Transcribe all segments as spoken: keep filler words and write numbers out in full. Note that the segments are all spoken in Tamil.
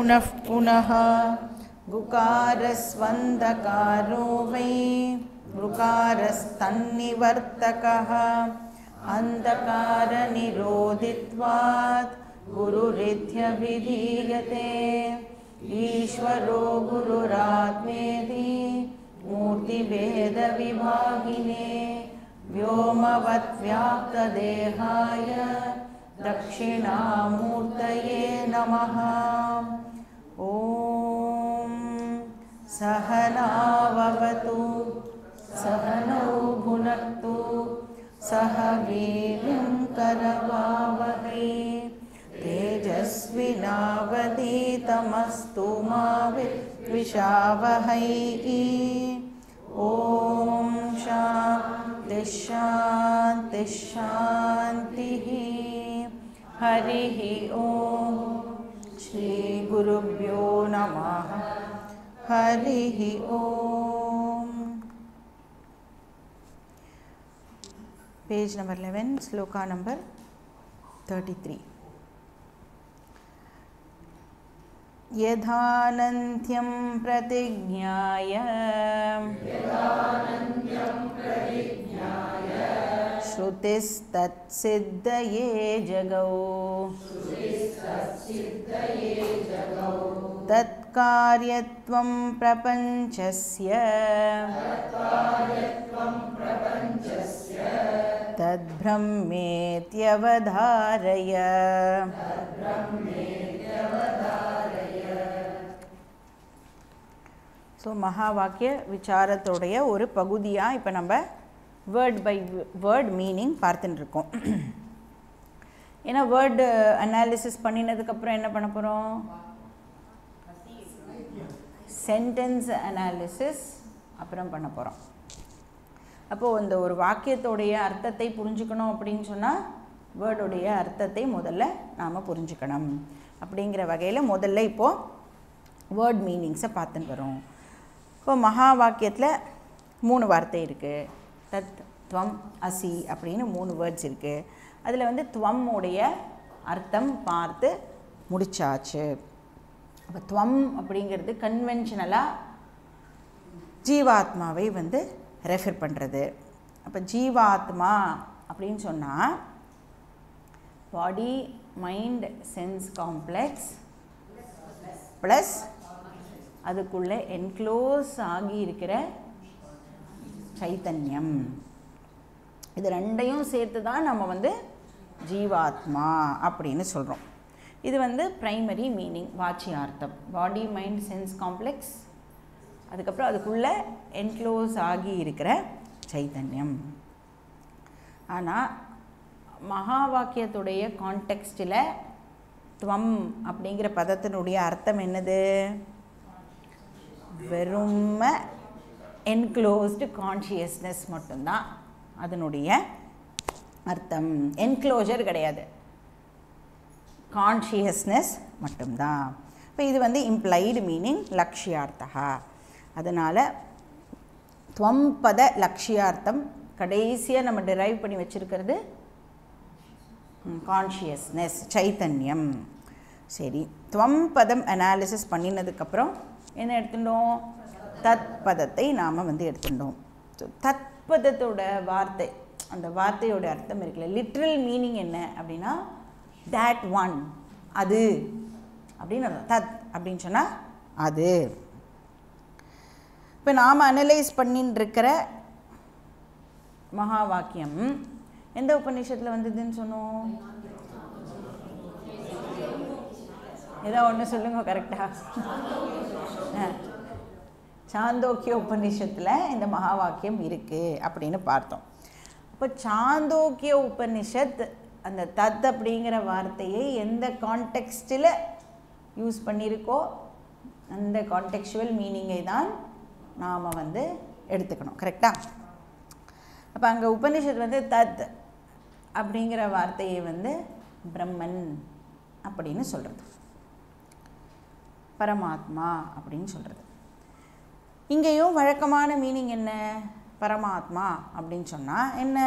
पुनः पुनः गुकारस्वन्दकारो वै ऋकारस्तन्निवर्तकः अन्धकारनिरोधित्वात् गुरुरित्यभिधीयते ईश्वरो गुरुरात्मेति मूर्तिभेदविभागिने व्योमवद्व्याप्तदेहाय दक्षिणामूर्तये नमः। ॐ सहनाववतु सहनौ भुनक्तु सह वीर्यं करवावहै तेजस्विनावधीतमस्तु मा विद्विषावहै। ॐ शान्ति शान्ति शान्तिः। हरिः ॐ श्री गुरुभ्यो नमः। हरिः ॐ। पेज नंबर eleven, श्लोका नंबर thirty-three। यथानन्त्यं प्रतिज्ञाय श्रुतिस्तत्सिद्धये जगौ तत्कार्यत्वं प्रपञ्चस्य तद्ब्रह्मेत्यवधारय। ஸோ மகா வாக்கிய விசாரத்தோடைய ஒரு பகுதியாக இப்போ நம்ம வேர்ட் பை வேர்ட் மீனிங் பார்த்துட்டு இருக்கோம். ஏன்னா வேர்டு அனாலிசிஸ் பண்ணினதுக்கப்புறம் என்ன பண்ண போகிறோம்? சென்டென்ஸ் அனாலிசிஸ் அப்புறம் பண்ண போகிறோம். அப்போது இந்த ஒரு வாக்கியத்தோடைய அர்த்தத்தை புரிஞ்சுக்கணும் அப்படின்னு சொன்னால் வேர்டுடைய அர்த்தத்தை முதல்ல நாம் புரிஞ்சுக்கணும். அப்படிங்கிற வகையில் முதல்ல இப்போது வேர்ட் மீனிங்ஸை பார்த்துன்னு வரோம். இப்போ மகா வாக்கியத்தில் மூணு வார்த்தை இருக்குது. தத் துவம் அசி அப்படின்னு மூணு வேர்ட்ஸ் இருக்குது. அதில் வந்து துவம் உடைய அர்த்தம் பார்த்து முடிச்சாச்சு. அப்போ துவம் அப்படிங்கிறது கன்வென்ஷனலாக ஜீவாத்மாவை வந்து ரெஃபர் பண்ணுறது. அப்போ ஜீவாத்மா அப்படின்னு சொன்னால் body mind sense complex plus அதுக்குள்ளே என்க்ளோஸ் ஆகி இருக்கிற சைத்தன்யம். இது ரெண்டையும் சேர்த்து தான் நம்ம வந்து ஜீவாத்மா அப்படின்னு சொல்கிறோம். இது வந்து ப்ரைமரி மீனிங், வாச்சியார்த்தம். பாடி மைண்ட் சென்ஸ் காம்ப்ளெக்ஸ், அதுக்கப்புறம் அதுக்குள்ளே என்க்ளோஸ் ஆகி இருக்கிற சைத்தன்யம். ஆனால் மகா வாக்கியத்துடைய கான்டெக்ஸ்டில் துவம் அப்படிங்கிற பதத்தினுடைய அர்த்தம் என்னது? வெறும என்க்ளோஸ்டு கான்ஷியஸ்னஸ் மட்டும்தான் அதனுடைய அர்த்தம். என்க்ளோஜர் கிடையாது, கான்ஷியஸ்னஸ் மட்டும்தான். இப்போ இது வந்து இம்ப்ளைடு மீனிங் லக்ஷியார்த்தா. அதனால் துவம் பத லக்ஷியார்த்தம் கடைசியாக நம்ம டிரைவ் பண்ணி வச்சுருக்கிறது கான்ஷியஸ்னஸ், சைத்தன்யம். சரி, துவம் பதம் அனாலிசிஸ் பண்ணினதுக்கப்புறம் என்ன எடுத்துட்டோம்? தத் பதத்தை நாம் வந்து எடுத்துட்டோம். ஸோ தத் பதத்தோட வார்த்தை, அந்த வார்த்தையோட அர்த்தம் இருக்குல்ல, லிட்ரல் மீனிங் என்ன அப்படின்னா that ஒன், அது அப்படின்னு தத் அப்படின்னு சொன்னால் அது. இப்போ நாம் அனலைஸ் பண்ணின்னு இருக்கிற மகா வாக்கியம் எந்த உபநிஷத்தில் வந்ததுன்னு சொன்னோம்? ஏதோ ஒன்று சொல்லுங்க கரெக்டாக. சாந்தோக்கிய உபநிஷத்தில் இந்த மகா வாக்கியம் இருக்குது அப்படின்னு பார்த்தோம். இப்போ சாந்தோக்கிய உபநிஷத் அந்த தத் அப்படிங்கிற வார்த்தையை எந்த கான்டெக்ஸ்டில் யூஸ் பண்ணியிருக்கோ அந்த கான்டெக்சுவல் மீனிங்கை தான் நாம் வந்து எடுத்துக்கணும். கரெக்டாக? அப்போ அங்கே உபநிஷத் வந்து தத் அப்படிங்கிற வார்த்தையை வந்து பிரம்மன் அப்படின்னு சொல்கிறது, பரமாத்மா அப்படின்னு சொல்கிறது. இங்கேயும் வழக்கமான மீனிங் என்ன? பரமாத்மா அப்படின்னு சொன்னால் என்ன?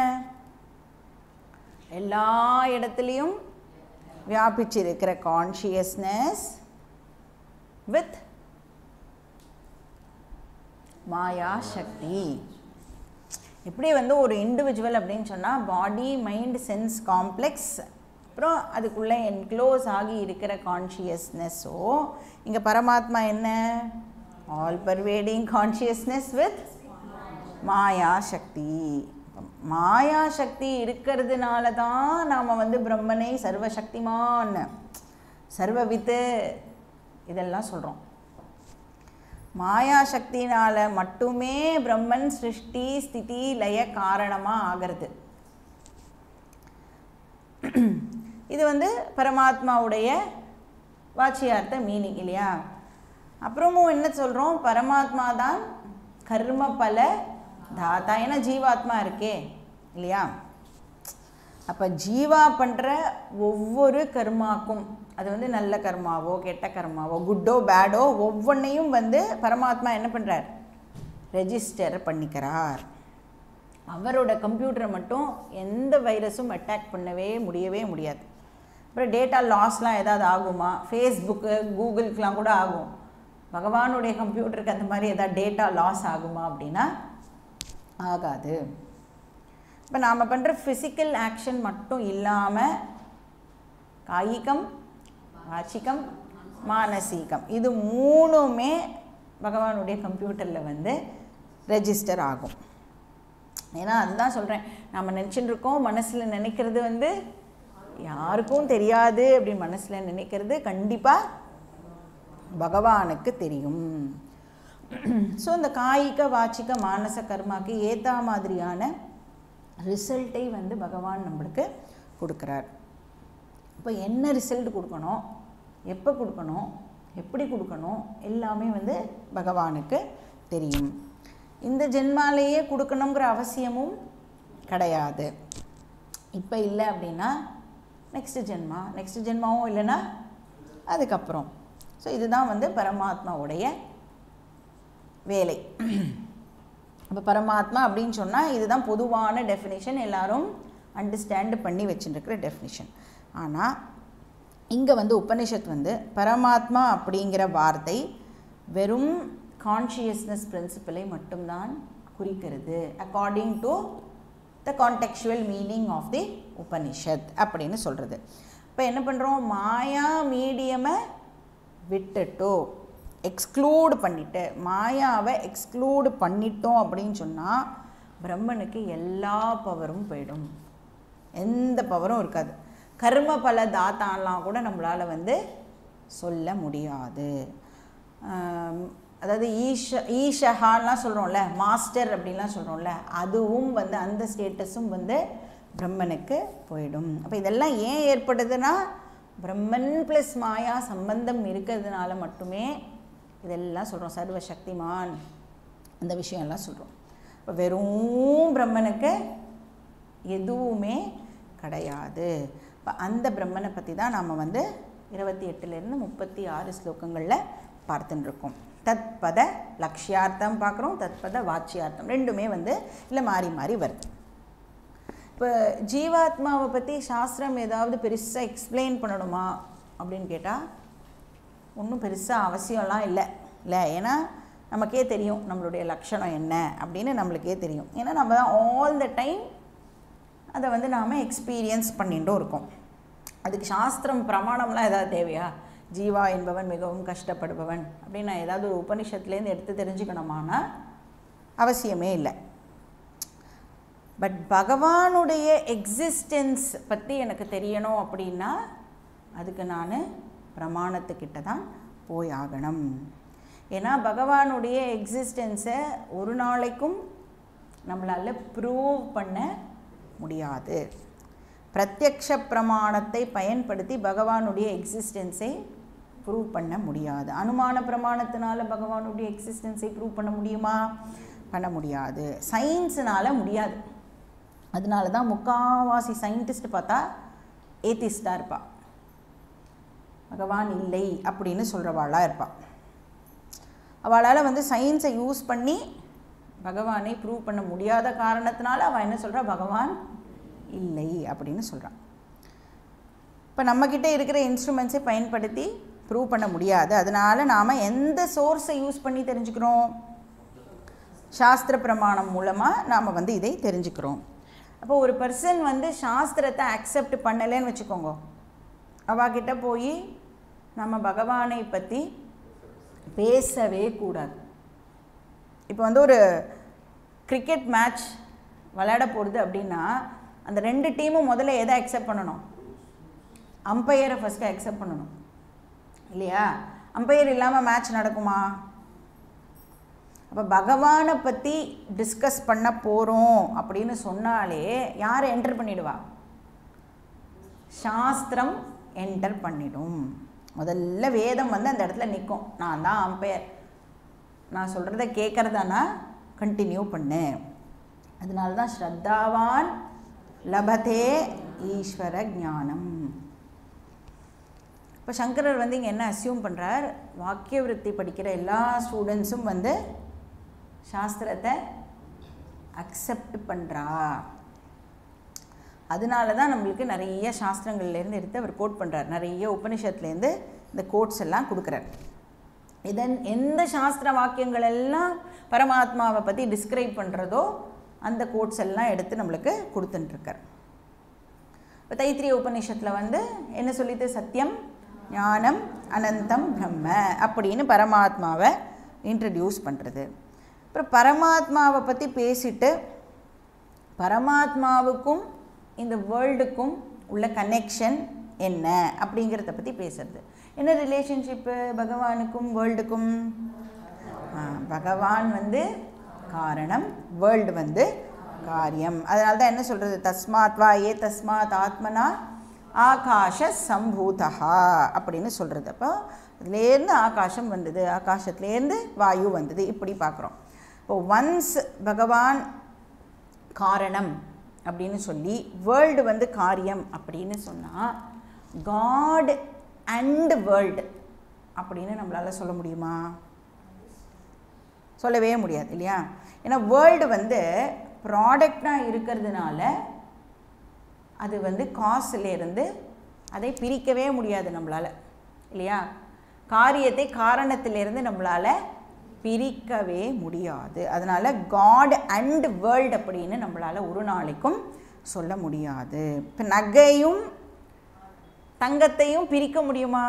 எல்லா இடத்துலையும் வியாபிச்சிருக்கிற கான்ஷியஸ்னஸ் with மாயா சக்தி. இப்படி வந்து ஒரு இண்டிவிஜுவல் அப்படின்னு சொன்னால் பாடி மைண்ட் சென்ஸ் காம்ப்ளெக்ஸ், அப்புறம் அதுக்குள்ளே என்க்ளோஸ் ஆகி இருக்கிற கான்ஷியஸ்னஸோ, இங்கே பரமாத்மா என்ன, all pervading consciousness with maya shakti. மாயா சக்தி இருக்கிறதுனால தான் நாம் வந்து பிரம்மனை சர்வசக்திமான், சர்வவித்து இதெல்லாம் சொல்கிறோம். மாயா சக்தினால் மட்டுமே பிரம்மன் சிருஷ்டி ஸ்திதி லய காரணமாக ஆகிறது. இது வந்து பரமாத்மாவுடைய வாச்சியார்த்த மீனிங் இல்லையா. அப்புறமும் என்ன சொல்கிறோம், பரமாத்மா தான் கர்ம பல தாத்தா, ஏன்னா ஜீவாத்மா இருக்கே இல்லையா. அப்போ ஜீவா பண்ணுற ஒவ்வொரு கர்மாக்கும், அது வந்து நல்ல கர்மாவோ கெட்ட கர்மாவோ குட்டோ பேடோ ஒவ்வொன்றையும் வந்து பரமாத்மா என்ன பண்ணுறார், ரெஜிஸ்டர் பண்ணிக்கிறார். அவரோட கம்ப்யூட்டரை மட்டும் எந்த வைரஸும் அட்டாக் பண்ணவே முடியவே முடியாது. அப்புறம் டேட்டா லாஸ்லாம் ஏதாவது ஆகுமா, ஃபேஸ்புக்கு கூகுளுக்கெலாம் கூட ஆகும். பகவானுடைய கம்ப்யூட்டருக்கு அந்த மாதிரி ஏதாவது டேட்டா லாஸ் ஆகுமா அப்படின்னா ஆகாது. இப்போ நாம் பண்ணுற ஃபிசிக்கல் ஆக்ஷன் மட்டும் இல்லாமல் காயிகம் வாச்சிகம் மானசீகம் இது மூணுமே பகவானுடைய கம்ப்யூட்டரில் வந்து ரெஜிஸ்டர் ஆகும். ஏன்னா அதுதான் சொல்கிறேன், நம்ம நினச்சிட்டு இருக்கோம் மனசில் நினைக்கிறது வந்து யாருக்கும் தெரியாது அப்படின்னு மனசில் நினைக்கிறது கண்டிப்பாக பகவானுக்கு தெரியும். ஸோ இந்த காய்க வாச்சிக மானச கர்மாக்கு ஏற்ற மாதிரியான ரிசல்ட்டை வந்து பகவான் நம்மளுக்கு கொடுக்குறார். இப்போ என்ன ரிசல்ட் கொடுக்கணும், எப்போ கொடுக்கணும், எப்படி கொடுக்கணும் எல்லாமே வந்து பகவானுக்கு தெரியும். இந்த ஜென்மாலேயே கொடுக்கணுங்கிற அவசியமும் கிடையாது. இப்போ இல்லை அப்படின்னா நெக்ஸ்ட் ஜென்மா, நெக்ஸ்ட் ஜென்மாவும் இல்லைன்னா அதுக்கப்புறம். ஸோ இதுதான் வந்து பரமாத்மாவுடைய வேலை. இப்போ பரமாத்மா அப்படின்னு சொன்னால் இதுதான் பொதுவான டெஃபினிஷன், எல்லாரும் அண்டர்ஸ்டாண்ட் பண்ணி வச்சுருக்கிற டெஃபினிஷன். ஆனால் இங்கே வந்து உபனிஷத் வந்து பரமாத்மா அப்படிங்கிற வார்த்தை வெறும் கான்ஷியஸ்னஸ் பிரின்சிபலை மட்டும்தான் குறிக்கிறது, according to the contextual meaning of the Upanishad அப்படின்னு சொல்கிறது. இப்போ என்ன பண்ணுறோம், மாயா மீடியமை விட்டுட்டோ எக்ஸ்க்ளூடு பண்ணிவிட்டு, மாயாவை எக்ஸ்க்ளூடு பண்ணிட்டோம் அப்படின்னு சொன்னால் பிரம்மனுக்கு எல்லா பவரும் போயிடும், எந்த பவரும் இருக்காது. கர்ம பல தாத்தாலாம் கூட நம்மளால் வந்து சொல்ல முடியாது. அதாவது ஈஷ ஈஷஹான்லாம் சொல்கிறோம்ல, மாஸ்டர் அப்படின்லாம் சொல்கிறோம்ல, அதுவும் வந்து அந்த ஸ்டேட்டஸும் வந்து பிரம்மனுக்கு போயிடும். அப்போ இதெல்லாம் ஏன் ஏற்படுதுன்னா பிரம்மன் ப்ளஸ் மாயா சம்பந்தம் இருக்கிறதுனால மட்டுமே இதெல்லாம் சொல்கிறோம். சர்வசக்திமான் அந்த விஷயம்லாம் சொல்கிறோம். இப்போ வெறும் பிரம்மனுக்கு எதுவுமே கிடையாது. இப்போ அந்த பிரம்மனை பற்றி தான் நாம் வந்து இருபத்தி எட்டுலேருந்து முப்பத்தி ஆறு ஸ்லோகங்களில் பார்த்துட்டுருக்கோம். தத்பத லக்ஷியார்த்தம் பார்க்குறோம், தத்பத வாச்சியார்த்தம் ரெண்டுமே வந்து இல்லை மாறி மாறி வருது. இப்போ ஜீவாத்மாவை பற்றி சாஸ்திரம் ஏதாவது பெருசாக எக்ஸ்பிளைன் பண்ணணுமா அப்படின்னு கேட்டால் ஒன்றும் பெருசாக அவசியம்லாம் இல்லை இல்லை ஏன்னா நமக்கே தெரியும் நம்மளுடைய லட்சணம் என்ன அப்படின்னு நம்மளுக்கே தெரியும். ஏன்னா நம்ம தான் ஆல் த டைம் அதை வந்து நாம் எக்ஸ்பீரியன்ஸ் பண்ணிகிட்டும் இருக்கோம். அதுக்கு சாஸ்திரம் பிரமாணம்லாம் ஏதாவது தேவையா, ஜீவா என்பவன் மிகவும் கஷ்டப்படுபவன் அப்படின்னு நான் ஏதாவது ஒரு உபனிஷத்துலேருந்து எடுத்து தெரிஞ்சுக்கணுமானா அவசியமே இல்லை. பட் பகவானுடைய எக்ஸிஸ்டன்ஸ் பற்றி எனக்கு தெரியணும் அப்படின்னா அதுக்கு நான் பிரமாணத்துக்கிட்ட தான் போய் ஆகணும். ஏன்னா பகவானுடைய எக்ஸிஸ்டன்ஸை ஒரு நாளைக்கும் நம்மளால் ப்ரூவ் பண்ண முடியாது. பிரத்யக்ஷ பிரமாணத்தை பயன்படுத்தி பகவானுடைய எக்ஸிஸ்டன்ஸை ப்ரூவ் பண்ண முடியாது. அனுமான பிரமாணத்தினால பகவானுடைய எக்ஸிஸ்டன்ஸை ப்ரூவ் பண்ண முடியுமா? பண்ண முடியாது. சயின்ஸுனால் முடியாது. அதனால தான் முக்காவாசி சயின்டிஸ்ட் பார்த்தா ஏத்திஸ்டாக இருப்பாள், பகவான் இல்லை அப்படின்னு சொல்கிறவாளாக இருப்பாள். அவளால் வந்து சயின்ஸை யூஸ் பண்ணி பகவானை ப்ரூவ் பண்ண முடியாத காரணத்தினால அவள் என்ன சொல்கிறா, பகவான் இல்லை அப்படின்னு சொல்கிறான். இப்போ நம்மக்கிட்ட இருக்கிற இன்ஸ்ட்ருமெண்ட்ஸை பயன்படுத்தி ப்ரூவ் பண்ண முடியாது. அதனால் நாம் எந்த சோர்ஸை யூஸ் பண்ணி தெரிஞ்சுக்கிறோம்? சாஸ்திர பிரமாணம் மூலமாக நாம் வந்து இதை தெரிஞ்சுக்கிறோம். அப்போ ஒரு பர்சன் வந்து சாஸ்திரத்தை அக்செப்ட் பண்ணலைன்னு வச்சுக்கோங்க, அவகிட்ட போய் நம்ம பகவானை பற்றி பேசவே கூடாது. இப்போ வந்து ஒரு கிரிக்கெட் மேட்ச் விளையாட போடுது அப்படின்னா அந்த ரெண்டு டீமும் முதல்ல எதை அக்செப்ட் பண்ணணும்? அம்பையரை ஃபஸ்ட்டு அக்செப்ட் பண்ணணும் இல்லையா? அம்பையர் இல்லாமல் மேட்ச் நடக்குமா? அப்போ பகவானை பற்றி டிஸ்கஸ் பண்ண போகிறோம் அப்படின்னு சொன்னாலே யாரை என்டர் பண்ணிடுவா? சாஸ்திரம் என்டர் பண்ணிடும். முதல்ல வேதம் வந்து அந்த இடத்துல நிற்கும். நான் தான் அம்பையர், நான் சொல்கிறத கேட்குறதானா கண்டினியூ பண்ணு. அதனால தான் ஸ்ரத்தாவான் லபதே ஈஸ்வர ஞானம். இப்போ சங்கரர் வந்து இங்கே என்ன அசியூம் பண்ணுறார்? வாக்கிய விருத்தி படிக்கிற எல்லா ஸ்டூடெண்ட்ஸும் வந்து சாஸ்திரத்தை அக்செப்ட் பண்ணுறா. அதனால தான் நம்மளுக்கு நிறைய சாஸ்திரங்கள்லேருந்து எடுத்து அவர் கோட் பண்ணுறார். நிறைய உபனிஷத்துலேருந்து இந்த கோட்ஸ் எல்லாம் கொடுக்குறார். இதன் எந்த சாஸ்திர வாக்கியங்கள் எல்லாம் பரமாத்மாவை பற்றி டிஸ்கிரைப் பண்ணுறதோ அந்த கோட்ஸ் எல்லாம் எடுத்து நம்மளுக்கு கொடுத்துட்டுருக்கார். இப்போ தைத்திரிய உபநிஷத்தில் வந்து என்ன சொல்லிட்டு? சத்தியம், ஞானம், அனந்தம், பிரம்ம அப்படின்னு பரமாத்மாவை இன்ட்ரடியூஸ் பண்ணுறது. அப்புறம் பரமாத்மாவை பற்றி பேசிட்டு பரமாத்மாவுக்கும் இந்த வேர்ல்டுக்கும் உள்ள கனெக்ஷன் என்ன அப்படிங்கிறத பற்றி பேசுறது. என்ன ரிலேஷன்ஷிப்பு பகவானுக்கும் வேர்ல்டுக்கும்? பகவான் வந்து காரணம், வேர்ல்டு வந்து காரியம். அதனால தான் என்ன சொல்கிறது? தஸ்மாத் வா ஏ தஸ்மாத் ஆத்மனா ஆகாஷ சம்பூதா அப்படின்னு சொல்கிறது. அப்போ அதுலேருந்து ஆகாசம் வந்தது, ஆகாசத்துலேருந்து வாயு வந்தது, இப்படி பார்க்குறோம். இப்போ ஒன்ஸ் பகவான் காரணம் அப்படின்னு சொல்லி வேர்ல்டு வந்து காரியம் அப்படின்னு சொன்னால் காட் அண்ட் வேர்ல்டு அப்படின்னு நம்மளால் சொல்ல முடியுமா? சொல்லவே முடியாது இல்லையா? ஏன்னா வேர்ல்டு வந்து ப்ராடக்டாக இருக்கிறதுனால அது வந்து காசுலேருந்து அதை பிரிக்கவே முடியாது நம்மளால் இல்லையா? காரியத்தை காரணத்திலிருந்து நம்மளால் பிரிக்கவே முடியாது. அதனால் காட் அண்ட் வேர்ல்டு அப்படின்னு நம்மளால் ஒரு நாளைக்கும் சொல்ல முடியாது. இப்போ நகையும் தங்கத்தையும் பிரிக்க முடியுமா?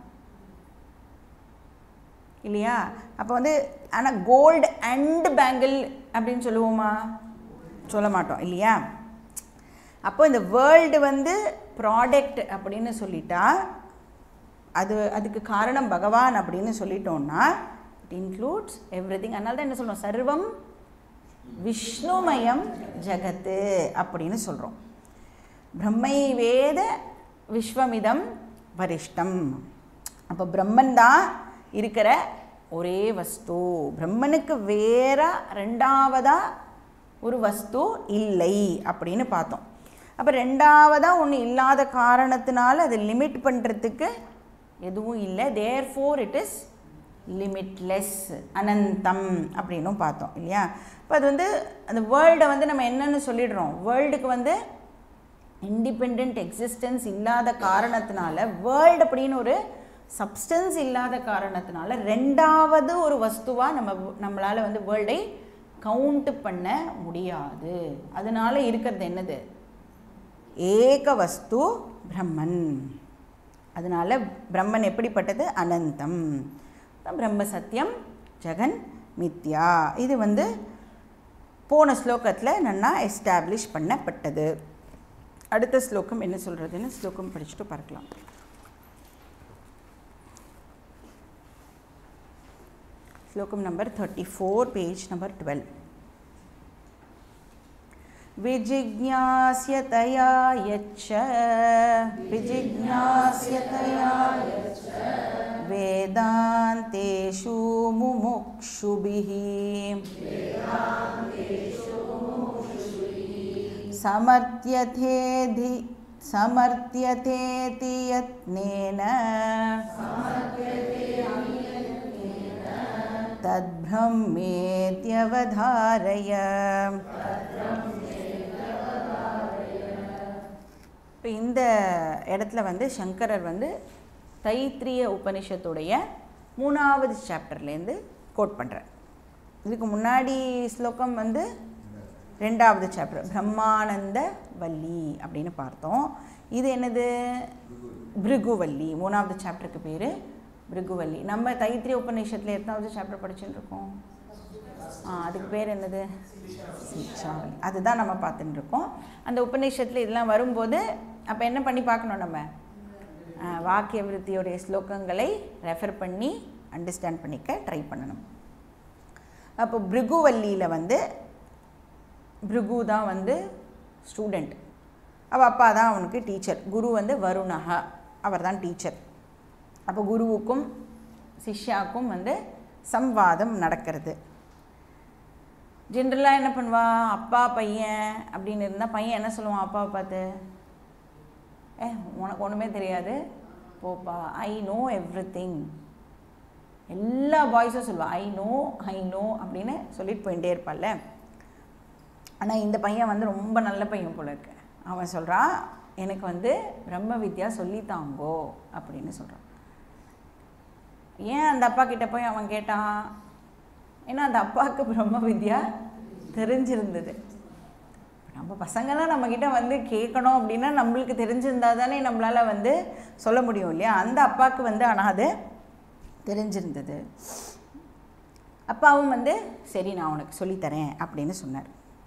இல்லையா? அப்போ வந்து ஆனால் கோல்டு அண்ட் பேங்கிள் அப்படின்னு சொல்லுவோமா? சொல்ல மாட்டோம் இல்லையா? அப்போ இந்த வேர்ல்டு வந்து ப்ராடக்ட் அப்படின்னு சொல்லிட்டா அது அதுக்கு காரணம் பகவான் அப்படின்னு சொல்லிட்டோம்னா இட் இன்க்ளூட்ஸ் எவ்ரி திங். அதனால தான் என்ன சொல்கிறோம்? சர்வம் விஷ்ணுமயம் ஜகத்து அப்படின்னு சொல்கிறோம். பிரம்மை வேத விஸ்வமிதம் வரிஷ்டம். அப்போ பிரம்மன் தான் இருக்கிற ஒரே வஸ்து. பிரம்மனுக்கு வேற ரெண்டாவதாக ஒரு வஸ்து இல்லை அப்படின்னு பார்த்தோம். அப்போ ரெண்டாவதாக ஒன்று இல்லாத காரணத்தினால அதை லிமிட் பண்ணுறதுக்கு எதுவும் இல்லை. Therefore it is limitless, அனந்தம் அப்படின்னும் பார்த்தோம் இல்லையா? இப்போ அது வந்து அந்த வேர்ல்டை வந்து நம்ம என்னென்னு சொல்லிடுறோம்? வேர்ல்டுக்கு வந்து இண்டிபெண்ட் எக்ஸிஸ்டன்ஸ் இல்லாத காரணத்தினால, வேர்ல்டு அப்படின்னு ஒரு சப்ஸ்டன்ஸ் இல்லாத காரணத்தினால ரெண்டாவது ஒரு வஸ்துவாக நம்ம நம்மளால் வந்து வேர்ல்டை கவுண்ட் பண்ண முடியாது. அதனால் இருக்கிறது என்னது? ஏக வஸ்து பிரம்மன். அதனால் பிரம்மன் எப்படிப்பட்டது? அனந்தம். பிரம்ம சத்தியம், ஜெகன் மித்யா. இது வந்து போன ஸ்லோகத்தில் நன்னா எஸ்டாப்ளிஷ் பண்ணப்பட்டது. அடுத்த ஸ்லோகம் என்ன சொல்கிறதுன்னு ஸ்லோகம் படிச்சுட்டு பார்க்கலாம். ஸ்லோகம் number thirty four, page number twelve. விஜிக்ஞாஸ்யதயா யச்ச விஜிக்ஞாஸ்யதயா யச்ச வேதாந்தேஷு முமுக்ஷுபிஹி சமர்த்யதேதி சமர்த்யதேதி யத்னேன தத்ப்ரம்மேத்யவதாரய. இப்போ இந்த இடத்துல வந்து சங்கரர் வந்து தைத்திரிய உபனிஷத்துடைய மூணாவது சாப்டர்லேருந்து கோட் பண்ணுறேன். இதுக்கு முன்னாடி ஸ்லோகம் வந்து ரெண்டாவது சாப்டர் பிரம்மானந்த வல்லி அப்படின்னு பார்த்தோம். இது என்னது? பிருகுவல்லி. மூணாவது சாப்டருக்கு பேர் பிருகுவல்லி. நம்ம தைத்திரிய உபநிஷத்தில் எத்தனாவது சாப்டர் படிச்சுட்டு இருக்கோம்? ஆ அதுக்கு பேர் என்னது? சிக்ஷாவல்லி. அதுதான் நம்ம பார்த்துட்டு இருக்கோம். அந்த உபநிஷத்தில் இதெல்லாம் வரும்போது அப்போ என்ன பண்ணி பார்க்கணும்? நம்ம வாக்கிய விருத்தியோடைய ஸ்லோகங்களை ரெஃபர் பண்ணி அண்டர்ஸ்டாண்ட் பண்ணிக்க ட்ரை பண்ணணும். அப்போ பிருகுவல்லியில் வந்து பிருகு தான் வந்து ஸ்டூடெண்ட், அவள் அப்பா தான் அவனுக்கு டீச்சர். குரு வந்து வருணஹா, அவர் தான் டீச்சர். அப்போ குருவுக்கும் சிஷ்யாவுக்கும் வந்து சம்வாதம் நடக்கிறது. ஜென்ரலாக என்ன பண்ணுவா? அப்பா பையன் அப்படின்னு இருந்தால் பையன் என்ன சொல்லுவான் அப்பாவை பார்த்து? ஏ உனக்கு ஒன்றுமே தெரியாது போப்பா, ஐ நோ எவ்ரி திங். எல்லா பாய்ஸும் சொல்லுவாள் ஐ நோ ஐ நோ அப்படின்னு சொல்லிட்டு போயிட்டே இருப்பாள்ல. ஆனால் இந்த பையன் வந்து ரொம்ப நல்ல பையன் போல இருக்கு. அவன் சொல்கிறான் எனக்கு வந்து பிரம்ம வித்யா சொல்லித்தாங்கோ அப்படின்னு சொல்கிறான். ஏன் அந்த அப்பா கிட்ட போய் அவன் கேட்டான்? ஏன்னா அந்த அப்பாவுக்கு பிரம்ம வித்யா தெரிஞ்சிருந்தது. நம்ம பசங்கள்லாம் நம்மக்கிட்ட வந்து கேட்கணும் அப்படின்னா நம்மளுக்கு தெரிஞ்சிருந்தா தானே நம்மளால் வந்து சொல்ல முடியும் இல்லையா? அந்த அப்பாவுக்கு வந்து ஆனால் அது தெரிஞ்சிருந்தது. அப்பாவும் வந்து சரி நான் உனக்கு சொல்லித்தரேன் அப்படின்னு சொன்னார்.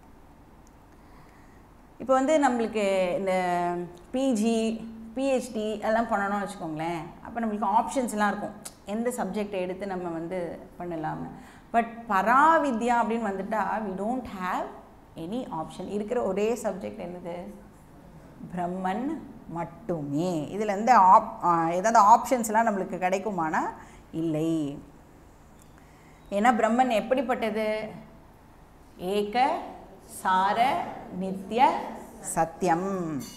இப்போ வந்து நம்மளுக்கு இந்த பிஜி பிஹெச்டி எல்லாம் பண்ணணும்னு வச்சுக்கோங்களேன். அப்போ நம்மளுக்கு ஆப்ஷன்ஸ்லாம் இருக்கும், எந்த சப்ஜெக்டை எடுத்து நம்ம வந்து பண்ணலாம்னு. பட் பராவித்யா அப்படின்னு வந்துட்டால் we don't have any option. இருக்கிற ஒரே சப்ஜெக்ட் என்னது? பிரம்மன் மட்டுமே. இதில் எந்த ஆப் ஏதாவது ஆப்ஷன்ஸ்லாம் நம்மளுக்கு கிடைக்குமானா இல்லை. ஏன்னா பிரம்மன் எப்படிப்பட்டது? ஏக சார நித்திய சத்தியம்.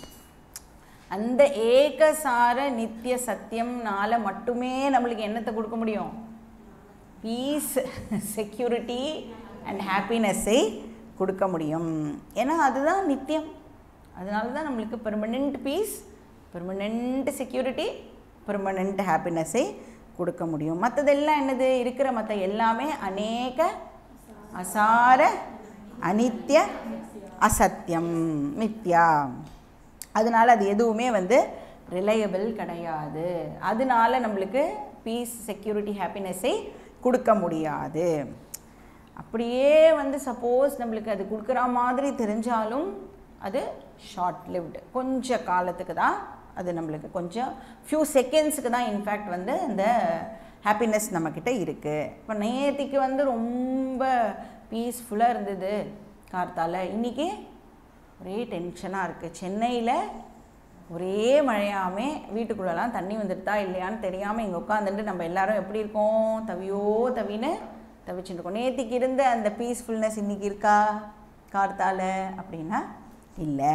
அந்த ஏக சார நித்திய சத்தியம்னால மட்டுமே நம்மளுக்கு என்னத்தை கொடுக்க முடியும்? பீஸ், செக்யூரிட்டி அண்ட் ஹாப்பினஸ்ஸை கொடுக்க முடியும். ஏன்னா அதுதான் நித்தியம். அதனால தான் நம்மளுக்கு permanent peace, permanent security, permanent ஹாப்பினஸ்ஸை கொடுக்க முடியும். மற்றதெல்லாம் என்னது? இருக்கிற மற்ற எல்லாமே அநேக அசார அனித்ய அசத்தியம் மித்யா. அதனால் அது எதுவுமே வந்து ரிலையபிள் கிடையாது. அதனால நம்மளுக்கு பீஸ், செக்யூரிட்டி, ஹாப்பினஸ்ஸை கொடுக்க முடியாது. அப்படியே வந்து சப்போஸ் நம்மளுக்கு அது கொடுக்குற மாதிரி தெரிஞ்சாலும் அது ஷார்ட் லிவ்டு, கொஞ்ச காலத்துக்கு தான் அது. நம்மளுக்கு கொஞ்சம் ஃபியூ செகண்ட்ஸுக்கு தான் இன்ஃபேக்ட் வந்து இந்த ஹாப்பினஸ் நம்மக்கிட்ட இருக்குது. இப்போ நேற்றுக்கு வந்து ரொம்ப பீஸ்ஃபுல்லாக இருந்தது கார்த்தால, இன்றைக்கி ஒரே டென்ஷனாக இருக்குது. சென்னையில் ஒரே மழையாமே, வீட்டுக்குள்ளெல்லாம் தண்ணி வந்துடுதா இல்லையான்னு தெரியாமல் இங்கே உட்காந்துட்டு நம்ம எல்லோரும் எப்படி இருக்கோம்? தவியோ தவின்னு தவிச்சுட்டு இருக்கோம். நேற்றுக்கு இருந்த அந்த பீஸ்ஃபுல்னஸ் இன்றைக்கி இருக்கா கார்த்தால அப்படின்னா இல்லை.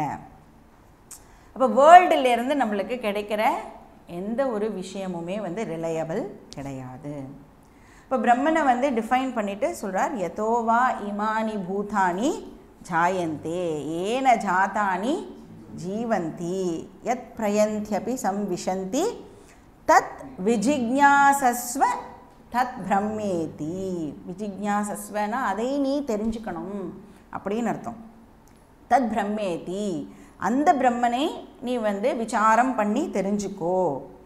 அப்போ வேர்ல்டுலேருந்து நம்மளுக்கு கிடைக்கிற எந்த ஒரு விஷயமுமே வந்து ரிலையபிள் கிடையாது. இப்போ பிரம்மனை வந்து டிஃபைன் பண்ணிவிட்டு சொல்கிறார், யதோவா இமானி பூதானி ஜாயந்தே ஏன ஜாதானி ஜீவந்தி யத் பிரயந்தியபி சம்விஷந்தி தத் விஜிக்ஞாசஸ்வ தத் பிரம்மேதி. விஜிக்ஞாசஸ்வனா அதை நீ தெரிஞ்சுக்கணும் அப்படின்னு அர்த்தம். தத் பிரம்மேதி, அந்த பிரம்மனை நீ வந்து விசாரம் பண்ணி தெரிஞ்சுக்கோ.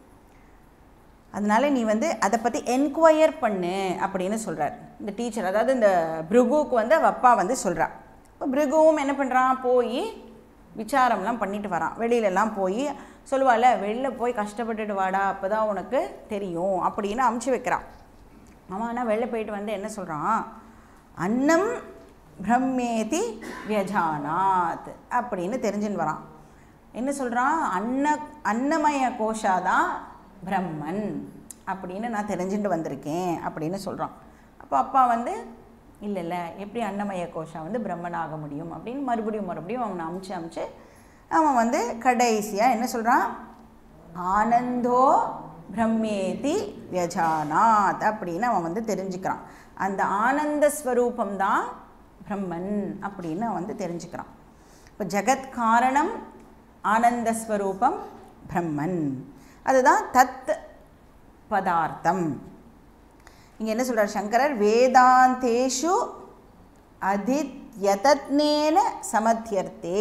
அதனால் நீ வந்து அதை பற்றி என்கொயர் பண்ணு அப்படின்னு சொல்கிறார் இந்த டீச்சர். அதாவது இந்த பிருகுவுக்கு வந்து அவள் அப்பா வந்து சொல்கிறார். இப்போ பிருகுவும் என்ன பண்ணுறான்? போய் விசாரம்லாம் பண்ணிட்டு வரான். வெளியிலலாம் போய் சொல்லுவாள், வெளில போய் கஷ்டப்பட்டுட்டு வாடா, அப்போ தான் உனக்கு தெரியும் அப்படின்னு அமுச்சு வைக்கிறான். அவன் ஆனால் வெளில போயிட்டு வந்து என்ன சொல்கிறான்? அன்னம் பிரம்மேதி வியஜானாத் அப்படின்னு தெரிஞ்சுன்னு வரான். என்ன சொல்கிறான்? அன்ன அன்னமய கோஷாதான் பிரம்மன் அப்படின்னு நான் தெரிஞ்சுட்டு வந்திருக்கேன் அப்படின்னு சொல்கிறான். அப்போ அப்பா வந்து இல்லை இல்லை எப்படி அன்னமய கோஷா வந்து பிரம்மன் ஆக முடியும் அப்படின்னு மறுபடியும் மறுபடியும் அவனை அமுச்சு அமுச்சு அவன் வந்து கடைசியாக என்ன சொல்கிறான்? ஆனந்தோ பிரம்மேதி வியஜானாத் அப்படின்னு அவன் வந்து தெரிஞ்சுக்கிறான். அந்த ஆனந்த ஸ்வரூபம்தான் பிரம்மன் அப்படின்னு அவன் வந்து தெரிஞ்சுக்கிறான். இப்போ ஜகத் காரணம் ஆனந்த ஸ்வரூபம் பிரம்மன். அதுதான் தத் பதார்த்தம். இங்கே என்ன சொல்கிறார் சங்கரர்? வேதாந்தேஷு அதித் யதத்னேன சமத்தியர்த்தே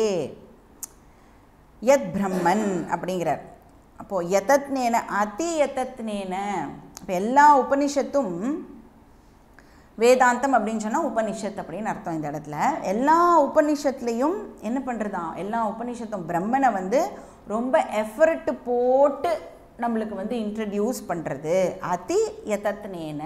யத் பிரம்மன் அப்படிங்கிறார். அப்போது யதத்னேன அதி யதத்னேன, இப்போ எல்லா உபனிஷத்தும் வேதாந்தம் அப்படின்னு சொன்னால் உபனிஷத் அப்படின்னு அர்த்தம். இந்த இடத்துல எல்லா உபனிஷத்துலேயும் என்ன பண்ணுறதான், எல்லா உபனிஷத்தும் பிரம்மனை வந்து ரொம்ப எஃபர்ட் போட்டு நம்மளுக்கு வந்து இன்ட்ரடியூஸ் பண்ணுறது. அதி யதத்னேன,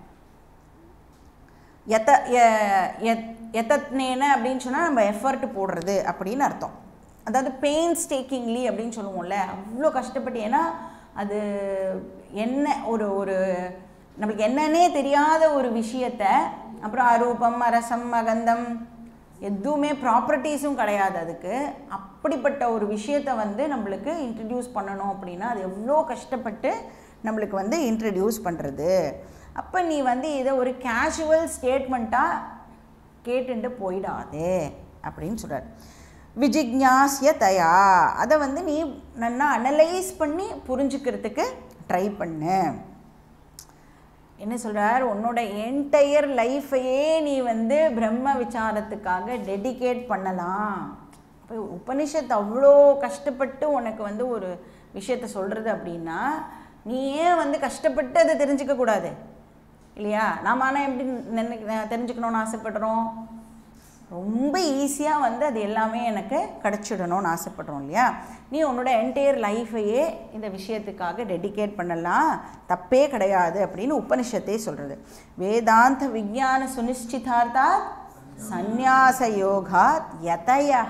யத யதத்னேன அப்படின்னு சொன்னால் நம்ம எஃபர்ட் போடுறது அப்படின்னு அர்த்தம். அதாவது பெயின்ஸ் டேக்கிங்லி அப்படின்னு சொல்லுவோம்ல, அவ்வளோ கஷ்டப்பட்டு. ஏன்னா அது என்ன ஒரு ஒரு நம்மளுக்கு என்னன்னே தெரியாத ஒரு விஷயத்த, அப்புறம் அரூபம் அரசம் அகந்தம் எதுவுமே ப்ராப்பர்ட்டிஸும் கிடையாது அதுக்கு. அப்படிப்பட்ட ஒரு விஷயத்தை வந்து நம்மளுக்கு இன்ட்ரடியூஸ் பண்ணணும் அப்படின்னா அது எவ்வளோ கஷ்டப்பட்டு நம்மளுக்கு வந்து இன்ட்ரடியூஸ் பண்ணுறது. அப்போ நீ வந்து இதை ஒரு கேஷுவல் ஸ்டேட்மெண்ட்டாக கேட்டுட்டு போயிடாதே அப்படின்னு சொல்கிறார். விஜிக்ஞாஸ்ய தயா, அதை வந்து நீ நல்லா அனலைஸ் பண்ணி புரிஞ்சுக்கிறதுக்கு ட்ரை பண்ணு. என்ன சொல்கிறார்? உன்னோட என்டையர் லைஃப்பையே நீ வந்து பிரம்ம விசாரத்துக்காக டெடிகேட் பண்ணலாம். இப்போ உபனிஷத்து அவ்வளோ கஷ்டப்பட்டு உனக்கு வந்து ஒரு விஷயத்த சொல்கிறது அப்படின்னா நீ ஏன் வந்து கஷ்டப்பட்டு அதை தெரிஞ்சிக்க கூடாது இல்லையா? நாம் ஆனால் எப்படி நினை தெரிஞ்சுக்கணுன்னு ஆசைப்படுறோம்? ரொம்ப ஈஸியாக வந்து அது எல்லாமே எனக்கு கிடச்சிடணும்னு ஆசைப்படுறோம் இல்லையா? நீ உன்னோட என்டையர் லைஃபையே இந்த விஷயத்துக்காக டெடிகேட் பண்ணலாம், தப்பே கிடையாது அப்படின்னு உபனிஷத்தே சொல்கிறது. வேதாந்த விஞ்ஞான சுனிஷ்டிதார்த்தாத் சந்நியாச யோகாத் யதயா,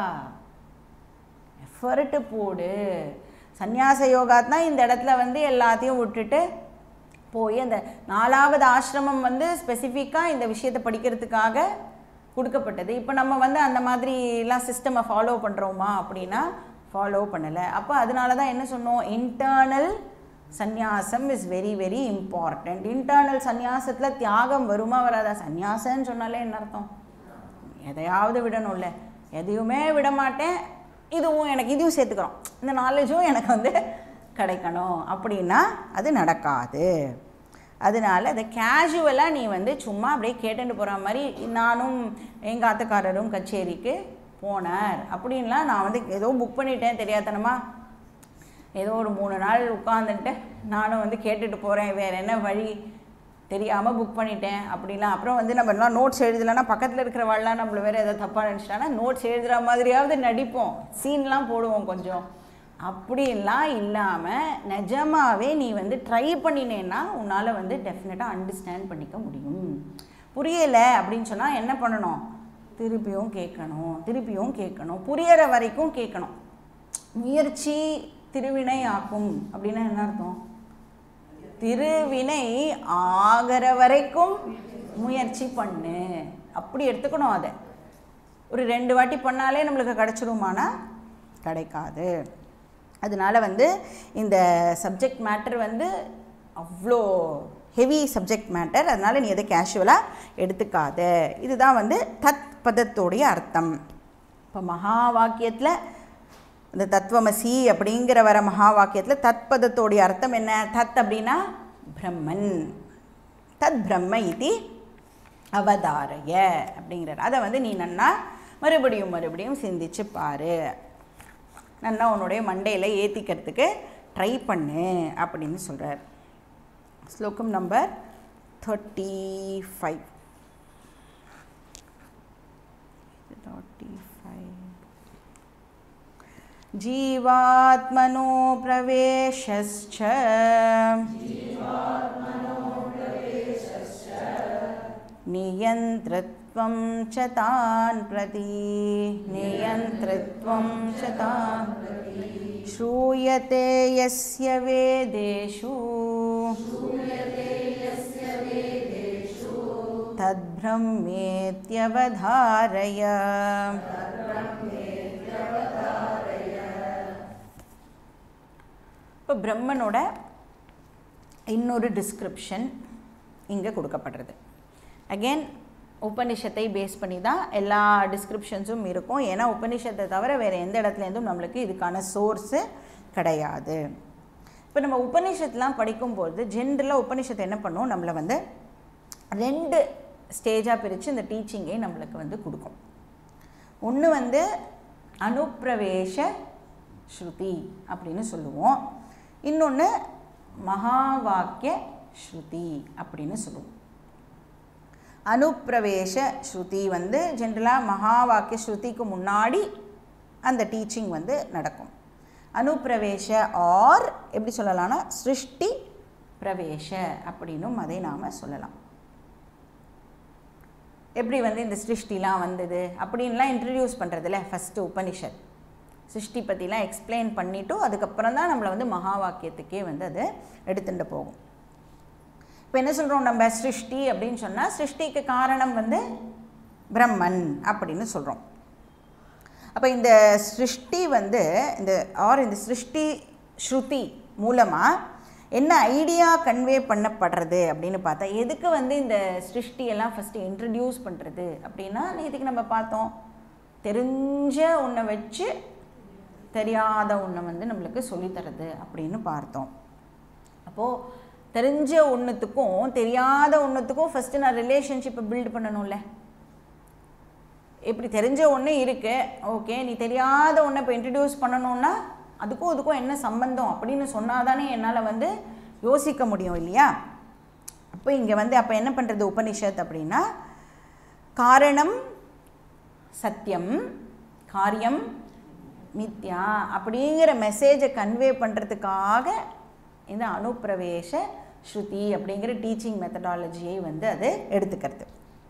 எஃபர்ட்டு போடு. சந்நியாச யோகாத்னா இந்த இடத்துல வந்து எல்லாத்தையும் விட்டுட்டு போய் அந்த நாலாவது ஆசிரமம் வந்து ஸ்பெசிஃபிக்காக இந்த விஷயத்தை படிக்கிறதுக்காக கொடுக்கப்பட்டது. இப்போ நம்ம வந்து அந்த மாதிரிலாம் சிஸ்டமை ஃபாலோ பண்ணுறோமா அப்படின்னா ஃபாலோ பண்ணலை. அப்போ அதனால தான் என்ன சொன்னோம், internal sannyasam is very very important. Internal சந்நியாசத்தில் தியாகம் வருமா வராதா? சந்நியாசம்னு சொன்னாலே என்ன அர்த்தம்? எதையாவது விடணும்ல. எதையுமே விட மாட்டேன், இதுவும் எனக்கு இதையும் சேர்த்துக்கிறோம், இந்த நாலேஜும் எனக்கு வந்து கிடைக்கணும் அப்படின்னா அது நடக்காது. அதனால் அதை கேஷுவலாக நீ வந்து சும்மா அப்படியே கேட்டுட்டு போகிற மாதிரி, நானும் எங்கள் ஆத்துக்காரரும் கச்சேரிக்கு போனார் அப்படின்லாம் நான் வந்து ஏதோ புக் பண்ணிட்டேன் தெரியாதனமா, ஏதோ ஒரு மூணு நாள் உட்காந்துட்டு நானும் வந்து கேட்டுட்டு போகிறேன், வேறு என்ன வழி தெரியாமல் புக் பண்ணிட்டேன் அப்படிலாம். அப்புறம் வந்து நம்ம எல்லாம் நோட்ஸ் எழுதலைன்னா பக்கத்தில் இருக்கிறவாள்லாம் நம்மளை வேறு எதாவது தப்பாக நினச்சிட்டாங்கன்னா நோட்ஸ் எழுதுகிற மாதிரியாவது நடிப்போம், சீன்லாம் போடுவோம் கொஞ்சம். அப்படிலாம் இல்லாமல் நிஜமாகவே நீ வந்து ட்ரை பண்ணினேன்னா உன்னால் வந்து டெஃபினட்டாக அண்டர்ஸ்டாண்ட் பண்ணிக்க முடியும். புரியலை அப்படின்னு சொன்னால் என்ன பண்ணணும்? திருப்பியும் கேட்கணும், திருப்பியும் கேட்கணும், புரியற வரைக்கும் கேட்கணும். முயற்சி திருவினை ஆக்கும் அப்படின்னா என்ன அர்த்தம்? திருவினை ஆகிற வரைக்கும் முயற்சி பண்ணு அப்படி எடுத்துக்கணும். அதை ஒரு ரெண்டு வாட்டி பண்ணாலே நம்மளுக்கு கிடச்சிருமானா கிடைக்காது. அதனால வந்து இந்த சப்ஜெக்ட் மேட்டர் வந்து அவ்வளோ ஹெவி சப்ஜெக்ட் மேட்டர், அதனால் நீ எதை கேஷுவலாக எடுத்துக்காத. இதுதான் வந்து தத் பதத்தோடைய அர்த்தம். இப்போ மகா வாக்கியத்தில் இந்த தத்துவமசி அப்படிங்கிற வர மகா வாக்கியத்தில் தத் பதத்தோடைய அர்த்தம் என்ன? தத் அப்படின்னா பிரம்மன், தத் பிரம்ம இது அவதாரய அப்படிங்கிறார். அதை வந்து நீ நன்னா மறுபடியும் மறுபடியும் சிந்திச்சு பாரு, நன்னா உன்னுடைய மண்டையில் ஏற்றிக்கிறதுக்கு ட்ரை பண்ணு அப்படின்னு சொல்கிறார். ஸ்லோகம் number thirty five thirty five ஜீவாத்மனோ பிரவேசஸ்ச நியந்திரத்வம் ச தான் பிரதி நியந்திரத்வம் ச தான் ஸ்ரூயதே யஸ்ய வேதேஷு தத் பிரம்மேத்யவதாரய. இப்போ பிரம்மனோட இன்னொரு டிஸ்கிரிப்ஷன் இங்கே கொடுக்கப்படுறது. அகெயின் உபனிஷத்தை பேஸ் பண்ணி தான் எல்லா டிஸ்கிரிப்ஷன்ஸும் இருக்கும். ஏன்னா உபனிஷத்தை தவிர வேறு எந்த இடத்துலேருந்தும் நம்மளுக்கு இதுக்கான சோர்ஸு கிடையாது. இப்போ நம்ம உபனிஷத்துலாம் படிக்கும்போது ஜென்ரலாக உபனிஷத்து என்ன பண்ணும், நம்மளை வந்து ரெண்டு ஸ்டேஜாக பிரித்து இந்த டீச்சிங்கை நம்மளுக்கு வந்து கொடுக்கும். ஒன்று வந்து அனுப்பிரவேச ஸ்ருதி அப்படின்னு சொல்லுவோம், இன்னொன்று மகா வாக்கிய ஸ்ருதி அப்படின்னு சொல்லுவோம். அனுப்பிரவேச ஸ்ருதி வந்து ஜென்ரலாக மகா வாக்கிய ஸ்ருதிக்கு முன்னாடி அந்த டீச்சிங் வந்து நடக்கும். அனுப்பிரவேச ஆர் எப்படி சொல்லலாம்னா சிருஷ்டி பிரவேச அப்படின்னும் அதை நாம் சொல்லலாம். எப்படி வந்து இந்த சிருஷ்டிலாம் வந்தது அப்படின்லாம் இன்ட்ரடியூஸ் பண்ணுறதில்ல ஃபஸ்ட்டு உபனிஷத். சிருஷ்டி பற்றிலாம் எக்ஸ்பிளைன் பண்ணிவிட்டு அதுக்கப்புறம் தான் நம்மளை வந்து மகா வாக்கியத்துக்கே வந்து அது எடுத்துகிட்டு போகும். இப்போ என்ன சொல்கிறோம் நம்ம, சிருஷ்டி அப்படின்னு சொன்னால் சிருஷ்டிக்கு காரணம் வந்து பிரம்மன் அப்படின்னு சொல்கிறோம். அப்போ இந்த சிருஷ்டி வந்து இந்த ஆர் இந்த சிருஷ்டி ஸ்ருதி மூலமாக என்ன ஐடியா கன்வே பண்ணப்படுறது அப்படின்னு பார்த்தா, எதுக்கு வந்து இந்த சிருஷ்டியெல்லாம் ஃபஸ்ட்டு இன்ட்ரடியூஸ் பண்ணுறது அப்படின்னா, இதுக்கு நம்ம பார்த்தோம் தெரிஞ்ச ஒன்றை வச்சு தெரியாத ஒன்றை வந்து நம்மளுக்கு சொல்லித்தரது அப்படின்னு பார்த்தோம். அப்போது தெரிஞ்ச ஒன்றுத்துக்கும் தெரியாத ஒன்றுத்துக்கும் ஃபஸ்ட்டு நான் ரிலேஷன்ஷிப்பை பில்டு பண்ணணும்ல. எப்படி தெரிஞ்ச ஒன்று இருக்குது, ஓகே, நீ தெரியாத ஒன்றை இப்போ இன்ட்ரடியூஸ் பண்ணணுன்னா அதுக்கும் அதுக்கும் என்ன சம்பந்தம் அப்படின்னு சொன்னால் தானே என்னால் வந்து யோசிக்க முடியும் இல்லையா. அப்போ இங்கே வந்து அப்போ என்ன பண்ணுறது உபனிஷத் அப்படின்னா, காரணம் சத்தியம் காரியம் மித்யா அப்படிங்கிற மெசேஜை கன்வே பண்ணுறதுக்காக இந்த அனுப்பிரவேச ஸ்ருதி அப்படிங்கிற டீச்சிங் மெத்தடாலஜியை வந்து அது எடுத்துக்கிறது.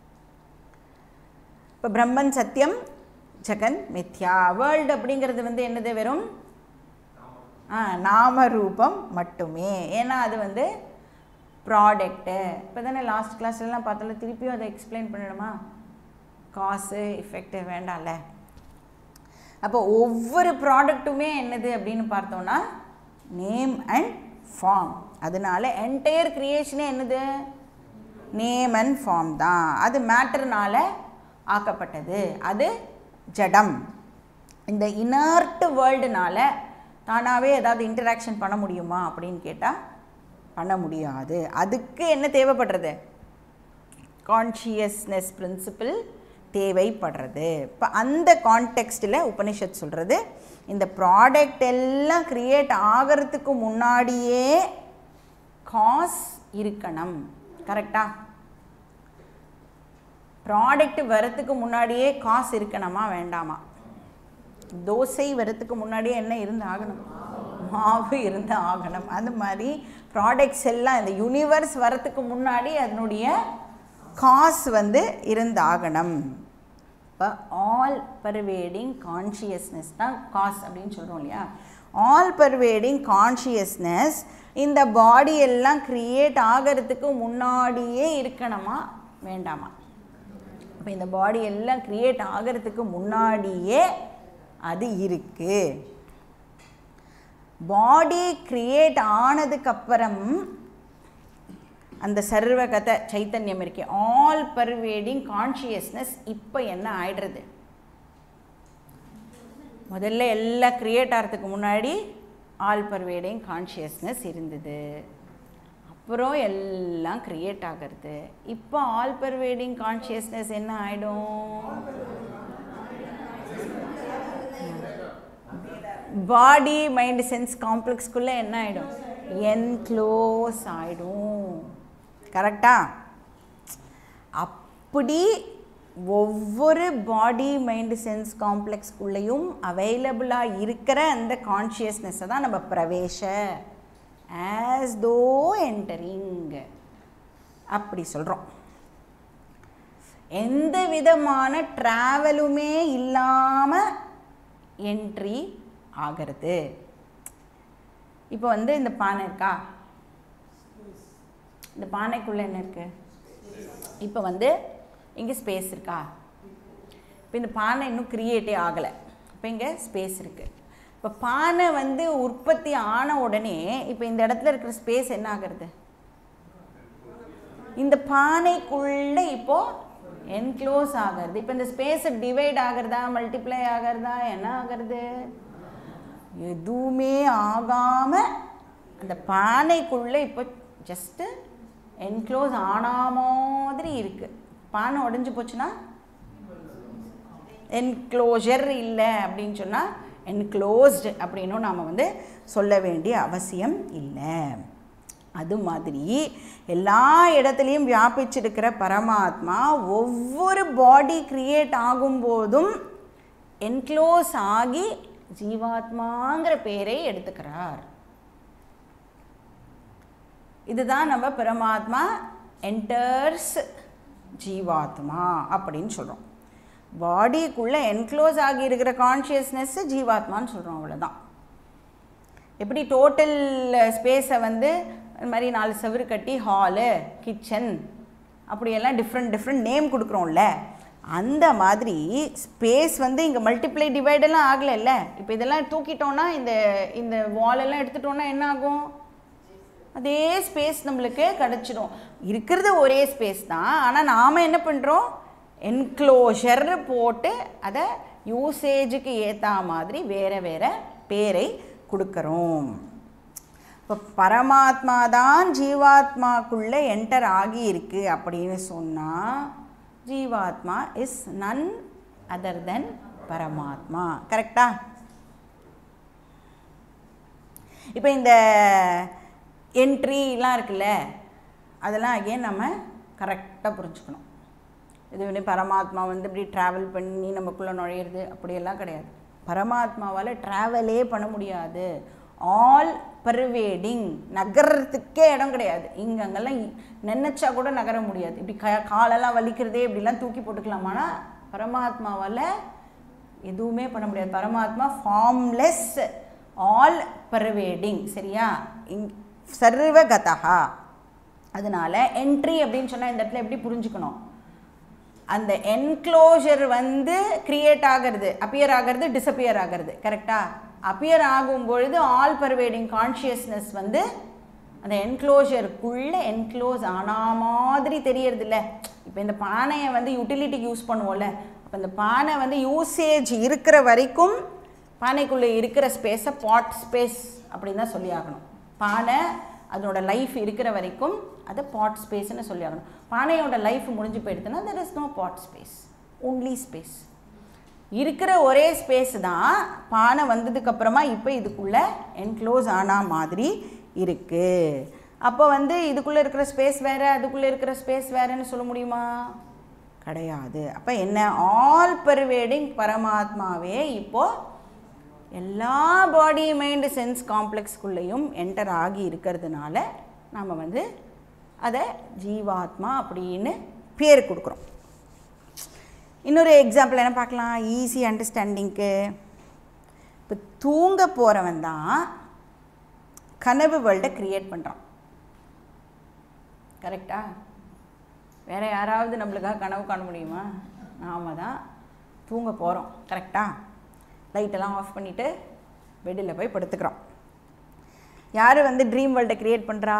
இப்போ பிரம்மன் சத்தியம் ஜெகன் மித்யா, வேர்ல்டு அப்படிங்கிறது வந்து என்னது, வெறும் ஆ நாம ரூபம் மட்டுமே. ஏன்னா அது வந்து ப்ராடக்ட்டு. இப்போ தானே லாஸ்ட் கிளாஸ்லாம் பார்த்தாலும் திருப்பியும் அதை எக்ஸ்பிளைன் பண்ணணுமா, காசு எஃபெக்ட் வேண்டாம்ல. அப்போ ஒவ்வொரு ப்ராடக்ட்டுமே என்னது அப்படின்னு பார்த்தோன்னா நேம் அண்ட் ஃபார்ம். அதனால என்டையர் க்ரியேஷனே என்னது, நேம் அண்ட் ஃபார்ம் தான். அது மேட்டர்னால ஆக்கப்பட்டது, அது ஜடம். இந்த இனர்ட் வேர்ல்டுனால தானாகவே ஏதாவது இன்டராக்ஷன் பண்ண முடியுமா அப்படின்னு கேட்டால் பண்ண முடியாது. அதுக்கு என்ன தேவைப்படுறது, கான்ஷியஸ்னஸ் பிரின்சிபிள் தேவைப்படுறது. இப்போ அந்த கான்டெக்ஸ்டில் உபனிஷத் சொல்கிறது, இந்த ப்ராடக்ட் எல்லாம் க்ரியேட் ஆகிறதுக்கு முன்னாடியே காஸ் இருக்கணும். கரெக்டாக ப்ராடக்ட் வரத்துக்கு முன்னாடியே காசு இருக்கணுமா வேண்டாமா? தோசை வரத்துக்கு முன்னாடியே என்ன இருந்து ஆகணும், மாவு இருந்து ஆகணும். அந்த மாதிரி ப்ராடக்ட்ஸ் எல்லாம் இந்த யூனிவர்ஸ் வரத்துக்கு முன்னாடி அதனுடைய காசு வந்து இருந்து ஆகணும். இப்போ ஆல் பர்வேடிங் கான்ஷியஸ்னஸ் தான் காஸ் அப்படின்னு சொல்கிறோம் இல்லையா. ஆல் பர்வேடிங் கான்ஷியஸ்னஸ் இந்த பாடி எல்லாம் க்ரியேட் ஆகிறதுக்கு முன்னாடியே இருக்கணுமா வேண்டாமா? இப்போ இந்த பாடி எல்லாம் க்ரியேட் ஆகிறதுக்கு முன்னாடியே அது இருக்குது. பாடி க்ரியேட் ஆனதுக்கப்புறம் அந்த சர்வகத சைத்தன்யம் இருக்கே, ஆல் பர்வேடிங் கான்ஷியஸ்னஸ் இப்போ என்ன ஆயிடுறது, முதல்ல எல்லாம் க்ரியேட் ஆகிறதுக்கு முன்னாடி ஆல் பர்வேடிங் கான்ஷியஸ்னஸ் இருந்தது, அப்புறம் எல்லாம் க்ரியேட் ஆகிறது. இப்போ ஆல் பர்வேடிங் கான்ஷியஸ்னஸ் என்ன ஆகிடும், பாடி மைண்ட் சென்ஸ் காம்ப்ளெக்ஸ்குள்ளே என்ன ஆகிடும், என்க்ளோஸ் ஆகிடும். கரெக்டா? அப்படி ஒவ்வொரு பாடி மைண்ட் சென்ஸ் காம்ப்ளெக்ஸ்குள்ளேயும் அவைலபிளாக இருக்கிற அந்த கான்ஷியஸ்னஸை தான் நம்ம பிரவேச ஆஸ் தோ என்டரிங் அப்படி சொல்கிறோம். எந்த விதமான ட்ராவலுமே இல்லாமல் என்ட்ரி ஆகிறது. இப்போ வந்து இந்த பானை இருக்கா, இந்த பானைக்குள்ளே என்ன இருக்குது, இப்போ வந்து இங்கே ஸ்பேஸ் இருக்கா. இப்போ இந்த பானை இன்னும் க்ரியேட்டே ஆகலை, இப்போ இங்கே ஸ்பேஸ் இருக்குது. இப்போ பானை வந்து உற்பத்தி ஆன உடனே இப்போ இந்த இடத்துல இருக்கிற ஸ்பேஸ் என்ன ஆகிறது, இந்த பானைக்குள்ளே இப்போது என்க்ளோஸ் ஆகிறது. இப்போ இந்த ஸ்பேஸை டிவைட் ஆகிறதா மல்டிப்ளை ஆகிறதா என்ன ஆகிறது, எதுவுமே ஆகாமல் அந்த பானைக்குள்ளே இப்போ ஜஸ்ட்டு என்க்ளோஸ் ஆன மாதிரி இருக்குது. பானை உடஞ்சி போச்சுன்னா என்க்ளோஷர் இல்லை அப்படின்னு சொன்னால் என்க்ளோஸ்டு அப்படின்னும் நாம் வந்து சொல்ல வேண்டிய அவசியம் இல்லை. அது மாதிரி எல்லா இடத்துலையும் வியாபிச்சிருக்கிற பரமாத்மா ஒவ்வொரு பாடி கிரியேட் ஆகும்போதும் என்க்ளோஸ் ஆகி ஜீவாத்மாங்கிற பேரை எடுத்துக்கிறார். இதுதான் நம்ம பரமாத்மா என்டர்ஸ் ஜீவாத்மா அப்படின்னு சொல்கிறோம். பாடிக்குள்ளே என்க்ளோஸ் ஆகி இருக்கிற கான்ஷியஸ்னஸ்ஸு ஜீவாத்மான்னு சொல்கிறோம், அவ்வளோதான். எப்படி டோட்டல் ஸ்பேஸை வந்து இந்த மாதிரி நாலு செவரு கட்டி ஹாலு, கிச்சன் அப்படியெல்லாம் டிஃப்ரெண்ட் டிஃப்ரெண்ட் நேம் கொடுக்குறோம்ல, அந்த மாதிரி ஸ்பேஸ் வந்து இங்கே மல்டிப்ளை டிவைடெல்லாம் ஆகலைல்ல. இப்போ இதெல்லாம் தூக்கிட்டோன்னா இந்த இந்த வாலெல்லாம் எடுத்துட்டோன்னா என்ன ஆகும்? அதே ஸ்பேஸ் நம்மளுக்கு கிடச்சிடும். இருக்கிறது ஒரே ஸ்பேஸ் தான், ஆனால் நாம் என்ன பண்ணுறோம்? என்க்ளோஷர் போட்டு அதை யூசேஜுக்கு ஏற்ற மாதிரி வேறு வேறு பேரை கொடுக்குறோம். இப்போ பரமாத்மா தான் ஜீவாத்மாக்குள்ளே என்டர் ஆகி இருக்கு அப்படின்னு சொன்னால் ஜீவாத்மா இஸ் நன் அதர் தென் பரமாத்மா. கரெக்டா? இப்போ இந்த என்ட்ரிலாம் இருக்குல்ல, அதெல்லாம் அகெயின் நம்ம கரெக்டாக புரிஞ்சுக்கணும். இது வந்து பரமாத்மா வந்து இப்படி ட்ராவல் பண்ணி நமக்குள்ளே நுழையிறது அப்படியெல்லாம் கிடையாது. பரமாத்மாவால் ட்ராவலே பண்ண முடியாது. ஆல் பர்வேடிங், நகர்றதுக்கே இடம் கிடையாது. இங்கே அங்கெல்லாம் நினச்சா கூட நகர முடியாது. இப்படி க காலெல்லாம் வலிக்கிறதே இப்படிலாம் தூக்கி போட்டுக்கலாமானா பரமாத்மாவால் எதுவுமே பண்ண முடியாது. பரமாத்மா ஃபார்ம்லெஸ், ஆல் பர்வேடிங். சரியா? இங் சர்வகதா. அதனால் என்ட்ரி அப்படின்னு சொன்னால் இந்த இடத்துல எப்படி புரிஞ்சுக்கணும்? அந்த என்க்ளோஷர் வந்து கிரியேட் ஆகிறது, அப்பியர் ஆகிறது, டிஸப்பியர் ஆகிறது. கரெக்டாக? அப்பியர் ஆகும்பொழுது ஆல் பர்வேடிங் கான்ஷியஸ்னஸ் வந்து அந்த என்க்ளோஷருக்குள்ளே என்க்ளோஸ் ஆனா மாதிரி தெரியறதில்ல. இப்போ இந்த பானையை வந்து யூட்டிலிட்டிக்கு யூஸ் பண்ணுவோம்ல, அப்போ இந்த பானை வந்து யூசேஜ் இருக்கிற வரைக்கும் பானைக்குள்ளே இருக்கிற ஸ்பேஸை பாட் ஸ்பேஸ் அப்படின்னு தான் சொல்லி ஆகணும். பானை அதனோட லைஃப் இருக்கிற வரைக்கும் அதை பாட் ஸ்பேஸ்ன்னு சொல்லி ஆகணும். பானையோட லைஃப் முடிஞ்சு போயிடுதுன்னா there is no pot space, only space. இருக்கிற ஒரே ஸ்பேஸ் தான் பானை வந்ததுக்கப்புறமா இப்போ இதுக்குள்ளே என்க்ளோஸ் ஆனா மாதிரி இருக்குது. அப்போ வந்து இதுக்குள்ளே இருக்கிற ஸ்பேஸ் வேறு, அதுக்குள்ளே இருக்கிற ஸ்பேஸ் வேறுன்னு சொல்ல முடியுமா? கிடையாது. அப்போ என்ன? ஆல் பர்வேடிங் பரமாத்மாவே இப்போது எல்லா பாடி மைண்டு சென்ஸ் காம்ப்ளெக்ஸ்குள்ளேயும் என்டர் ஆகி இருக்கிறதுனால நாம் வந்து அதை ஜீவாத்மா அப்படின்னு பேர் கொடுக்குறோம். இன்னொரு எக்ஸாம்பிள் என்ன பார்க்கலாம் ஈஸி அண்டர்ஸ்டாண்டிங்க்கு? இப்போ தூங்க போகிறவன் தான் கனவு வேர்ல்டை க்ரியேட் பண்ணுறான். கரெக்டா? வேறு யாராவது நம்மளுக்காக கனவு காண முடியுமா? நாம் தான் தூங்க போகிறோம். கரெக்டா? லைட்டெல்லாம் ஆஃப் பண்ணிவிட்டு பெட்டில் போய் படுத்துக்கிறோம். யார் வந்து ட்ரீம் வேர்ல்டை க்ரியேட் பண்ணுறா?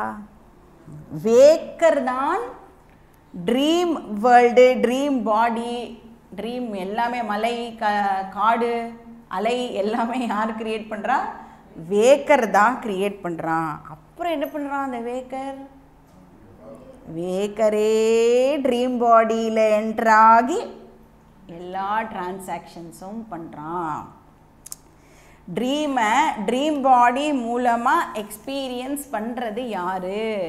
வேக்கர் தான் dream world, dream body, dream எல்லாமே, மலை, க காடு, அலை எல்லாமே யார் க்ரியேட் பண்ணுறா? வேக்கர் தான் க்ரியேட் பண்ணுறான். அப்புறம் என்ன பண்ணுறான் அந்த வேக்கர்? வேக்கரே ட்ரீம் பாடியில் என்ட்ராகி எல்லா டிரான்சாக்ஷன்ஸும் பண்ணுறான். ட்ரீமை ட்ரீம் பாடி மூலமாக எக்ஸ்பீரியன்ஸ் பண்ணுறது யார்?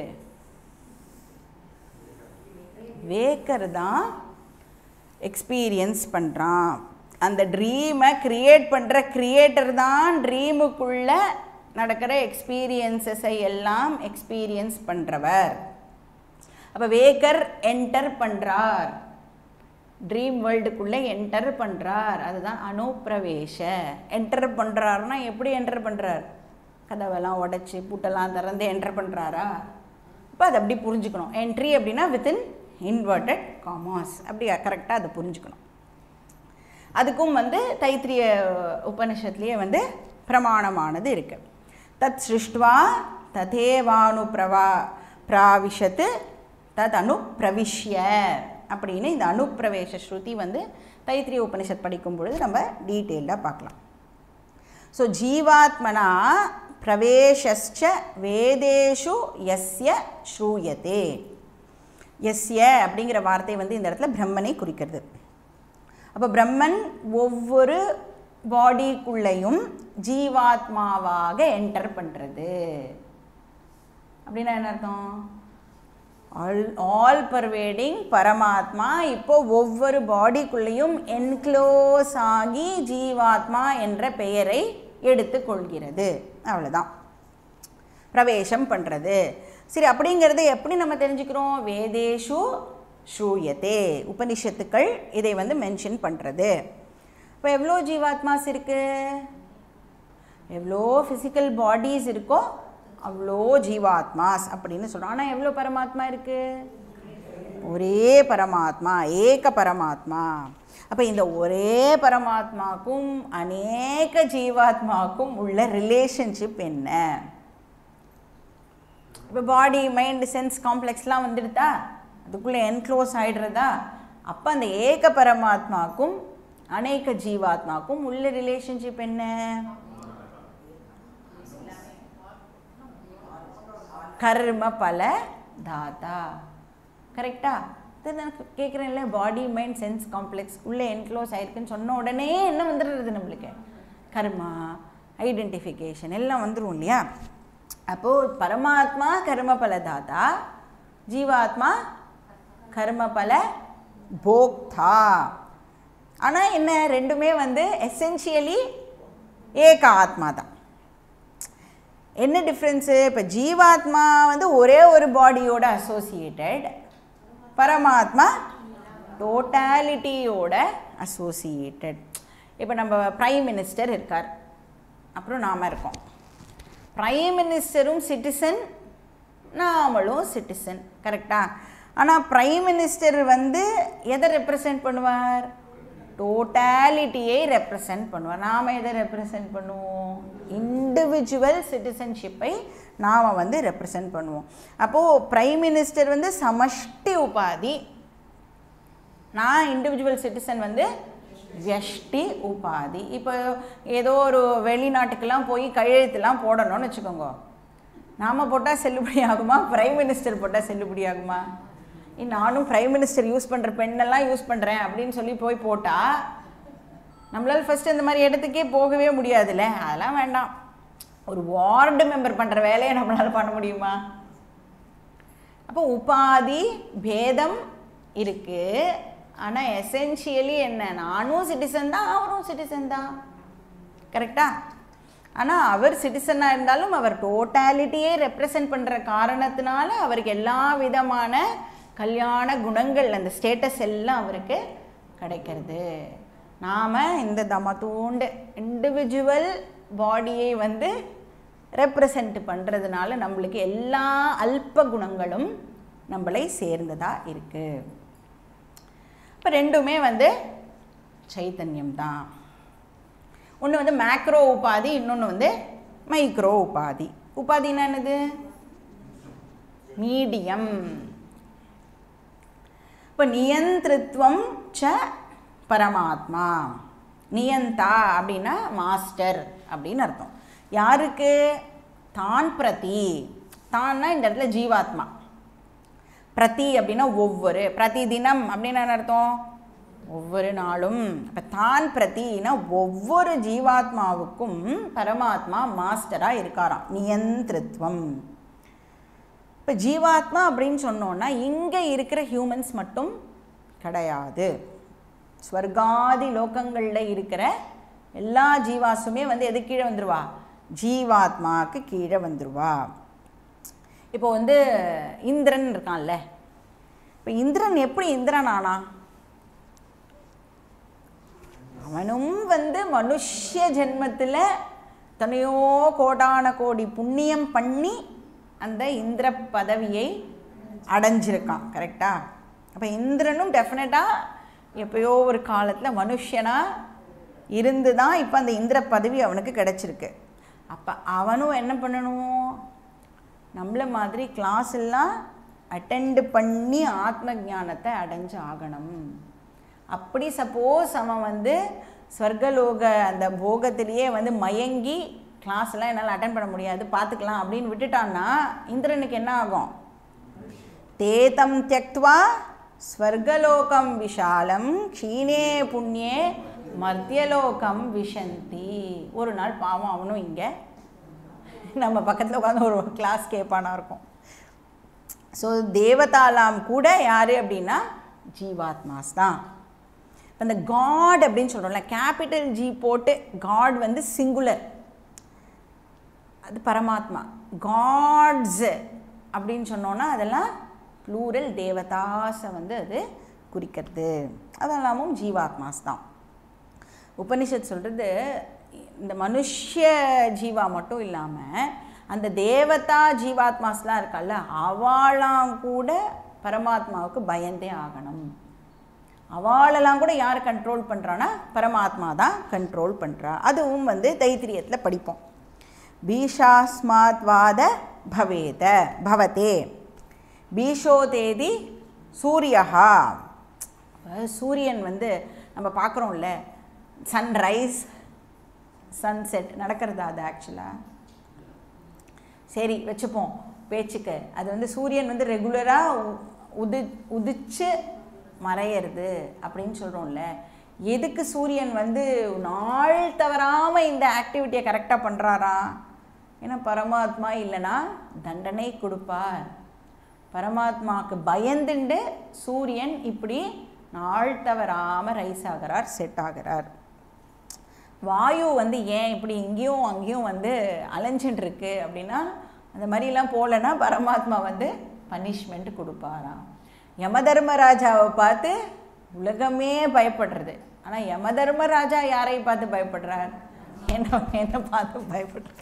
வேக்கர் தான் எக்ஸ்பீரியன்ஸ் பண்ணுறான். அந்த ட்ரீமை க்ரியேட் பண்ணுற க்ரியேட்டர் தான் ட்ரீமுக்குள்ளே நடக்கிற எக்ஸ்பீரியன்ஸஸை எல்லாம் எக்ஸ்பீரியன்ஸ் பண்ணுறவர். அப்போ வேக்கர் என்டர் பண்ணுறார், ட்ரீம் வேர்ல்டுக்குள்ளே என்டர் பண்ணுறார். அதுதான் அனுப்பிரவேஷ. என்டர் பண்ணுறாருன்னா எப்படி என்டர் பண்ணுறார்? கதவெல்லாம் உடச்சி பூட்டெல்லாம் திறந்து என்டர் பண்ணுறாரா? இப்போ அதை அப்படி புரிஞ்சுக்கணும். என்ட்ரி அப்படின்னா வித்தின் இன்வெர்டட் காமாஸ், அப்படி கரெக்டாக அதை புரிஞ்சுக்கணும். அதுக்கும் வந்து தைத்திரிய உபனிஷத்துலேயே வந்து பிரமாணமானது இருக்குது. தத் சிருஷ்டுவா ததேவானு பிரவா பிராவிஷத்து தத் அனு பிரவிஷ்ய அப்படின்னு இந்த அனுப்பிரவேச ஸ்ருதி வந்து தைத்திரிய உபனிஷத் படிக்கும் பொழுது நம்ம டீட்டெயிலாக பார்க்கலாம். ஸோ ஜீவாத்மனா பிரவேசஸ்ச வேதேஷு யஸ்ய ஸ்ரூயதே. யஸ்ய அப்படிங்கிற வார்த்தை வந்து இந்த இடத்துல பிரம்மனை குறிக்கிறது. அப்போ பிரம்மன் ஒவ்வொரு பாடிக்குள்ளேயும் ஜீவாத்மாவாக என்டர் பண்ணுறது அப்படின்னா என்ன அர்த்தம்? ஆல் ஆல் பர்வேடிங் பரமாத்மா இப்போ ஒவ்வொரு பாடிக்குள்ளேயும் என்க்ளோஸ் ஆகி ஜீவாத்மா என்ற பெயரை எடுத்துக்கொள்கிறது. அவ்வளோதான், பிரவேசம் பண்ணுறது. சரி, அப்படிங்கிறது எப்படி நம்ம தெரிஞ்சுக்கிறோம்? வேதேஷு ஸ்ரூயதே, உபனிஷத்துக்கள் இதை வந்து மென்ஷன் பண்ணுறது. இப்போ எவ்வளோ ஜீவாத்மாஸ் இருக்குது, எவ்வளோ ஃபிசிக்கல் பாடிஸ் இருக்கோ அவ்வளோ ஜீவாத்மாஸ் அப்படின்னு சொல்கிறோம். ஆனால் எவ்வளோ பரமாத்மா இருக்குது? ஒரே பரமாத்மா, ஏக பரமாத்மா. அப்போ இந்த ஒரே பரமாத்மாக்கும் அநேக ஜீவாத்மாவுக்கும் உள்ள ரிலேஷன்ஷிப் என்ன? இப்போ பாடி மைண்ட் சென்ஸ் காம்ப்ளெக்ஸ்லாம் வந்துடுதா, அதுக்குள்ளே என்க்ளோஸ் ஆகிடுறதா? அப்போ அந்த ஏக பரமாத்மாக்கும் அநேக ஜீவாத்மாக்கும் உள்ள ரிலேஷன்ஷிப் என்ன? கர்ம பல தாத்தா. கரெக்டா? இது நான் கேட்குறேன்ல, பாடி மைண்ட் சென்ஸ் காம்ப்ளெக்ஸ் உள்ளே என்க்ளோஸ் ஆகிருக்குன்னு சொன்ன உடனே என்ன வந்துடுறது நம்மளுக்கு? கர்மா, ஐடென்டிஃபிகேஷன் எல்லாம் வந்துடும் இல்லையா? அப்போது பரமாத்மா கர்ம பல தாத்தா, ஜீவாத்மா கர்ம பல போக்தா. ஆனால் என்ன, ரெண்டுமே வந்து எசென்ஷியலி ஏக ஆத்மா தான். என்ன டிஃப்ரென்ஸு? இப்போ ஜீவாத்மா வந்து ஒரே ஒரு பாடியோட அசோசியேட்டட், பரமாத்மா டோட்டாலிட்டியோட அசோசியேட்டட். இப்போ நம்ம பிரைம் மினிஸ்டர் இருக்கார், அப்புறம் நாம் இருக்கோம். பிரைம் மினிஸ்டரும் சிட்டிசன், நாமளும் சிட்டிசன். கரெக்டாக? ஆனால் பிரைம் மினிஸ்டர் வந்து எதை ரெப்ரசன்ட் பண்ணுவார்? டோட்டாலிட்டியை ரெப்ரசன்ட் பண்ணுவார். நாம் எதை ரெப்ரசன்ட் பண்ணுவோம்? இண்டிவிஜுவல் சிட்டிசன்ஷிப்பை நாம் வந்து ரெப்ரசன்ட் பண்ணுவோம். அப்போது பிரைம் மினிஸ்டர் வந்து சமஷ்டி உபாதி, நான் இண்டிவிஜுவல் சிட்டிசன் வந்து வியஷ்டி உபாதி. இப்போ ஏதோ ஒரு வெளிநாட்டுக்கெல்லாம் போய் கையெழுத்துலாம் போடணும்னு வச்சுக்கோங்க, நாம் போட்டால் செல்லுபடி ஆகுமா? பிரைம் மினிஸ்டர் போட்டால் செல்லுபடி ஆகுமா? நானும் பிரைம் மினிஸ்டர் யூஸ் பண்ணுற பெண்ணெல்லாம் யூஸ் பண்ணுறேன் அப்படின்னு சொல்லி போய் போட்டால் நம்மளால் ஃபஸ்ட்டு இந்த மாதிரி இடத்துக்கே போகவே முடியாதுல்ல. அதெல்லாம் வேண்டாம். ஒரு வார்டு மெம்பர் பண்ணுற வேலையை நம்மளால் பண்ண முடியுமா? அப்போ உபாதி பேதம் இருக்குது. ஆனால் எசென்ஷியலி என்ன, நானும் சிட்டிசன் தான், அவரும் சிட்டிசன் தான். கரெக்டா? ஆனால் அவர் சிட்டிசனாக இருந்தாலும் அவர் டோட்டாலிட்டியே ரெப்ரசன்ட் பண்ணுற காரணத்தினால அவருக்கு எல்லா விதமான கல்யாண குணங்கள், அந்த ஸ்டேட்டஸ் எல்லாம் அவருக்கு கிடைக்கிறது. நாம் இந்த தமத்தூண்டு இண்டிவிஜுவல் பாடியை வந்து ரெப்ரசன்ட் பண்ணுறதுனால நம்மளுக்கு எல்லா அல்ப குணங்களும் நம்மளை சேர்ந்ததாக இருக்குது. இப்போ ரெண்டுமே வந்து சைத்தன்யம் தான். ஒன்று வந்து மேக்ரோ உபாதி, இன்னொன்று வந்து மைக்ரோ உபாதி. உபாதினா என்னது? மீடியம். இப்போ நியந்திருத்வம் ச பரமாத்மா. நியந்தா அப்படின்னா மாஸ்டர் அப்படின்னு அர்த்தம். யாருக்கு? தான் பிரதி. தான்னா இந்த இடத்துல ஜீவாத்மா. பிரதி அப்படின்னா ஒவ்வொரு, பிரதி தினம் அப்படின்னு என்ன அர்த்தம்? ஒவ்வொரு நாளும். இப்போ தான் பிரதினா ஒவ்வொரு ஜீவாத்மாவுக்கும் பரமாத்மா மாஸ்டராக இருக்காராம். நியந்திருத்வம். இப்போ ஜீவாத்மா அப்படின்னு சொன்னோன்னா இங்கே இருக்கிற ஹியூமன்ஸ் மட்டும் கிடையாது. ஸ்வர்காதி லோகங்களில் இருக்கிற எல்லா ஜீவாசுமே வந்து எது கீழே வந்துடுவா? ஜீவாத்மாவுக்கு கீழே வந்துடுவா. இப்போ வந்து இந்திரன் இருக்கான்ல, இப்போ இந்திரன் எப்படி இந்திரன் ஆனா? அவனும் வந்து மனுஷ்ய ஜென்மத்தில் தனையோ கோடான கோடி புண்ணியம் பண்ணி அந்த இந்திர பதவியை அடைஞ்சிருக்கான். கரெக்டா? அப்போ இந்திரனும் டெஃபினட்டாக எப்பயோ ஒரு காலத்தில் மனுஷனாக இருந்து தான் இப்போ அந்த இந்திர பதவி அவனுக்கு கிடச்சிருக்கு. அப்போ அவனும் என்ன பண்ணணும்? நம்மள மாதிரி கிளாஸ் எல்லாம் அட்டெண்டு பண்ணி ஆத்ம ஞானத்தை அடைஞ்சு ஆகணும். அப்படி சப்போஸ் அவன் வந்து ஸ்வர்கலோக அந்த போகத்திலேயே வந்து மயங்கி கிளாஸ்லாம் என்னால் அட்டன் பண்ண முடியாது, பார்த்துக்கலாம் அப்படின்னு விட்டுட்டான்னா இந்திரனுக்கு என்ன ஆகும்? தேதம் தியக்த்வா ஸ்வர்கலோகம் விஷாலம் க்ஷீணே புண்ணியே மர்த்தியலோகம் விஷந்தி. ஒரு நாள் பாவம் அவனும் இங்கே நம்ம பக்கத்தில் உட்காந்து ஒரு கிளாஸ் கேட்பானா இருக்கும். ஸோ தேவதாலாம் கூட யார் அப்படின்னா ஜீவாத்மாஸ் தான். இப்போ இந்த காட் அப்படின்னு சொல்கிறோம்ல, கேபிட்டல் ஜி போட்டு காட் வந்து சிங்குலர், அது பரமாத்மா. காட்ஸ் அப்படின்னு சொன்னோன்னா அதெல்லாம் ப்ளூரல், தேவதாஸை வந்து அது குறிக்கிறது. அதெல்லாமும் ஜீவாத்மாஸ் தான். உபனிஷத் சொல்கிறது இந்த மனுஷ ஜீவா மட்டும் இல்லாமல் அந்த தேவதா ஜீவாத்மாஸ்லாம் இருக்கல்ல, அவளாம் கூட பரமாத்மாவுக்கு பயந்தே ஆகணும். அவளெல்லாம் கூட யார் கண்ட்ரோல் பண்ணுறான்னா பரமாத்மா தான் கண்ட்ரோல் பண்ணுறா. அதுவும் வந்து தைத்திரியத்தில் படிப்போம். பீஷாஸ்மாத்வாத பவேத பவதே பீஷோதேதி சூரியஹா. சூரியன் வந்து நம்ம பார்க்குறோம்ல, சன்ரைஸ் சன்செட் நடக்கிறதா அது ஆக்சுவலாக சரி வச்சுப்போம் பேச்சுக்கு. அது வந்து சூரியன் வந்து ரெகுலராக உதி உதிச்சு மறையிறது அப்படின்னு சொல்கிறோம்ல. எதுக்கு சூரியன் வந்து நாள் தவறாமல் இந்த ஆக்டிவிட்டியை கரெக்டாக பண்ணுறாரா? ஏன்னா பரமாத்மா இல்லைன்னா தண்டனை கொடுப்பார். பரமாத்மாவுக்கு பயந்துண்டு சூரியன் இப்படி நாள் தவறாமல் ரைஸ் ஆகிறார், செட் ஆகிறார். வாயு வந்து ஏன் இப்படி இங்கேயும் அங்கேயும் வந்து அலைஞ்சின்ட்டுருக்கு அப்படின்னா அந்த மாதிரிலாம் போகலன்னா பரமாத்மா வந்து பனிஷ்மெண்ட் கொடுப்பாராம். யமதர்மராஜாவை பார்த்து உலகமே பயப்படுறது. ஆனால் யமதர்மராஜா யாரை பார்த்து பயப்படுறார்? என்ன என்ன பார்த்து பயப்படுறார்.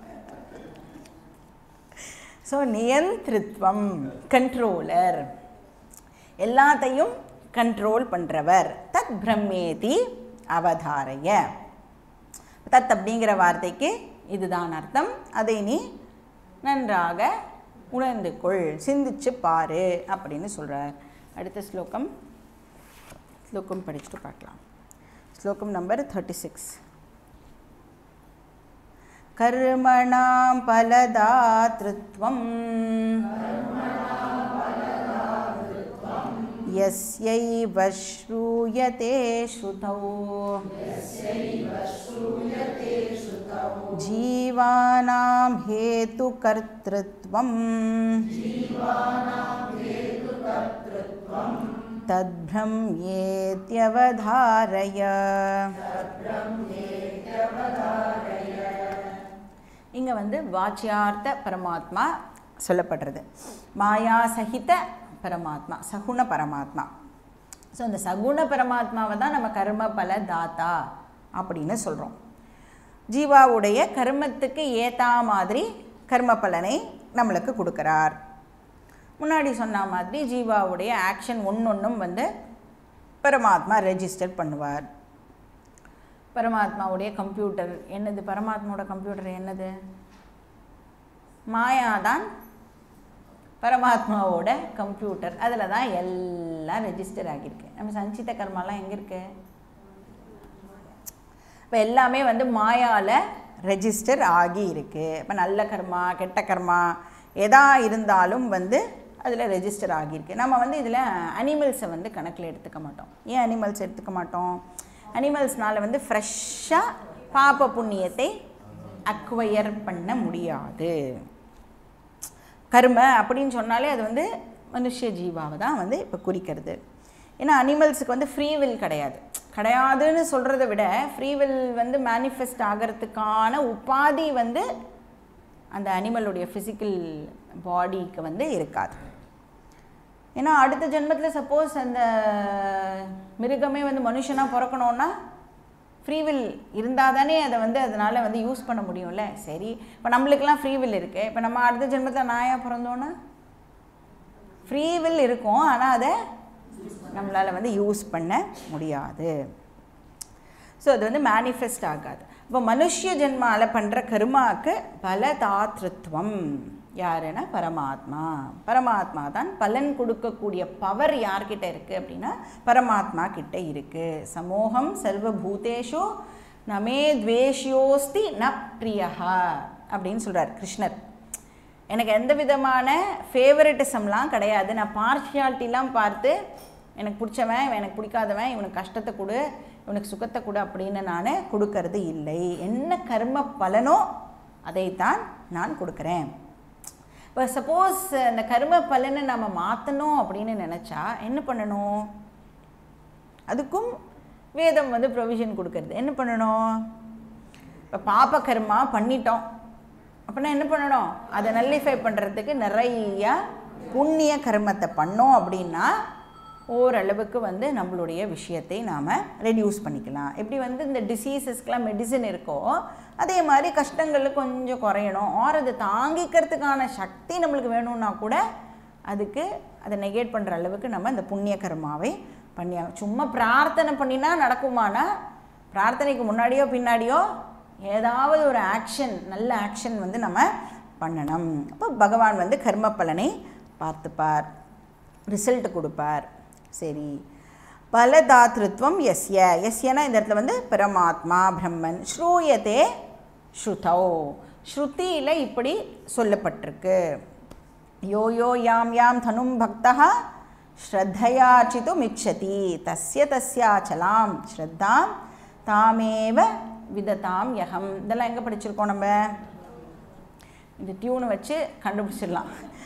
ஸோ நியந்திருத்வம், கண்ட்ரோலர், எல்லாத்தையும் கண்ட்ரோல் பண்ணுறவர். தத் பிரம்மேதி அவதாரைய. தத் அப்படிங்கிற வார்த்தைக்கு இதுதான் அர்த்தம். அதை நீ நன்றாக உணர்ந்து கொள், சிந்திச்சு பாரு அப்படின்னு சொல்கிறார். அடுத்த ஸ்லோகம் ஸ்லோகம் படிச்சுட்டு பார்க்கலாம். ஸ்லோகம் நம்பர் தேர்ட்டி சிக்ஸ். கர்மணாம் பலதாத்ருத்வம் யஸ்யைவ ஸ்ரூயதே ஸ்ருதௌ ஜீவானாம் ஹேது கர்த்ருத்வம் தத்ப்ரம்யேத்யவதாரய. இங்கே வந்து வாச்சியார்த்த பரமாத்மா சொல்லப்படுறது. மாயா சகித பரமாத்மா, சகுண பரமாத்மா. ஸோ இந்த சகுண பரமாத்மாவை தான் நம்ம கர்ம பல தாத்தா அப்படின்னு சொல்கிறோம். ஜீவாவுடைய கர்மத்துக்கு ஏற்றா மாதிரி கர்ம பலனை நம்மளுக்கு கொடுக்குறார். முன்னாடி சொன்ன மாதிரி ஜீவாவுடைய ஆக்ஷன் ஒன்றொன்றும் வந்து பரமாத்மா ரெஜிஸ்டர் பண்ணுவார். பரமாத்மாவுடைய கம்ப்யூட்டர் என்னது? பரமாத்மாவோட கம்ப்யூட்டர் என்னது? மாயாதான் பரமாத்மாவோட கம்ப்யூட்டர். அதில் தான் எல்லாம் ரெஜிஸ்டர் ஆகியிருக்கு. நம்ம சஞ்சித கர்மாலாம் எங்கே இருக்கு? இப்போ எல்லாமே வந்து மாயாவில் ரெஜிஸ்டர் ஆகி இருக்குது. இப்போ நல்ல கர்மா கெட்ட கர்மா எதா இருந்தாலும் வந்து அதில் ரெஜிஸ்டர் ஆகியிருக்கு. நம்ம வந்து இதில் அனிமல்ஸை வந்து கணக்கில் எடுத்துக்க மாட்டோம். ஏன் அனிமல்ஸ் எடுத்துக்க மாட்டோம்? அனிமல்ஸ்னால் வந்து ஃப்ரெஷ்ஷாக பாப புண்ணியத்தை அக்வயர் பண்ண முடியாது. கர்ம அப்படின்னு சொன்னாலே அது வந்து மனுஷ ஜீவாவை தான் வந்து இப்போ குறிக்கிறது. ஏன்னா அனிமல்ஸுக்கு வந்து ஃப்ரீவில் கிடையாது. கிடையாதுன்னு சொல்கிறத விட ஃப்ரீவில் வந்து மேனிஃபெஸ்ட் ஆகிறதுக்கான உபாதி வந்து அந்த அனிமலுடைய ஃபிசிக்கல் பாடிக்கு வந்து இருக்காது. ஏன்னா அடுத்த ஜென்மத்தில் சப்போஸ் அந்த மிருகமே வந்து மனுஷனாக பிறக்கணுன்னா ஃப்ரீவில் இருந்தால் தானே அதை வந்து அதனால் வந்து யூஸ் பண்ண முடியும்ல. சரி, இப்போ நம்மளுக்கெல்லாம் ஃப்ரீவில் இருக்குது. இப்போ நம்ம அடுத்த ஜென்மத்தில் நாயாக பிறந்தோன்னா ஃப்ரீவில் இருக்கும், ஆனால் அதை நம்மளால் வந்து யூஸ் பண்ண முடியாது. ஸோ அது வந்து மேனிஃபெஸ்ட் ஆகாது. இப்போ மனுஷ ஜென்மாவில் பண்ணுற கர்மாவுக்கு பலதாத்ருத்வம் யாருன்னா பரமாத்மா. பரமாத்மா தான் பலன் கொடுக்கக்கூடிய பவர் யார்கிட்ட இருக்குது அப்படின்னா பரமாத்மா கிட்ட இருக்குது. சமோகம் சர்வபூதேஷு நமே துவேஷ்யோஸ்தி ந பிரியஹா அப்படின்னு சொல்கிறார் கிருஷ்ணர். எனக்கு எந்த விதமான ஃபேவரட்டிசம்லாம் கிடையாது, நான் பார்ஷியாலிட்டிலாம் பார்த்து எனக்கு பிடிச்சவன் இவன் எனக்கு பிடிக்காதவன் இவனுக்கு கஷ்டத்தை கொடு இவனுக்கு சுகத்தை கொடு அப்படின்னு நான் கொடுக்கறது இல்லை. என்ன கர்ம பலனோ அதைத்தான் நான் கொடுக்குறேன். இப்போ சப்போஸ் அந்த கர்ம பலனை நம்ம மாற்றணும் அப்படின்னு நினச்சா என்ன பண்ணணும்? அதுக்கும் வேதம் வந்து ப்ரொவிஷன் கொடுக்கறது. என்ன பண்ணணும்? இப்போ பாப கர்மா பண்ணிட்டோம் அப்படின்னா என்ன பண்ணணும்? அதை நல்லிஃபை பண்ணுறதுக்கு நிறையா புண்ணிய கர்மத்தை பண்ணோம் அப்படின்னா ஓரளவுக்கு வந்து நம்மளுடைய விஷயத்தை நாம் ரெடியூஸ் பண்ணிக்கலாம். எப்படி வந்து இந்த டிசீசஸ்க்கெலாம் மெடிசன் இருக்கோ அதே மாதிரி கஷ்டங்கள் கொஞ்சம் குறையணும், ஆர் அதை தாங்கிக்கிறதுக்கான சக்தி நம்மளுக்கு வேணும்னா கூட அதுக்கு அதை நெகேட் பண்ணுற அளவுக்கு நம்ம இந்த புண்ணிய கர்மாவை பண்ணியாங்க. சும்மா பிரார்த்தனை பண்ணினா நடக்குமானா பிரார்த்தனைக்கு முன்னாடியோ பின்னாடியோ ஏதாவது ஒரு ஆக்ஷன், நல்ல ஆக்ஷன் வந்து நம்ம பண்ணணும். அப்போ பகவான் வந்து கர்ம பலனை பார்த்துப்பார், ரிசல்ட் கொடுப்பார். சரி, பலதாத்ருத்வம் எஸ்ய, எஸ்யனா இந்த இடத்துல வந்து பரமாத்மா பிரம்மன். ஸ்ரூயத்தே ஸ்ருதோ, ஸ்ருதியில் இப்படி சொல்லப்பட்டிருக்கு. யோ யோ யாம் யாம் தனும் பக்தா ஸ்ரத்தையார்ச்சித்தும் இச்சதி தஸ்ய தஸ்யாச்சலாம் ஸ்ரத்தாம் தாமேவ விததாம் யகம். இதெல்லாம் எங்கே படிச்சிருக்கோம் நம்ம? இந்த டியூனை வச்சு கண்டுபிடிச்சிடலாம்.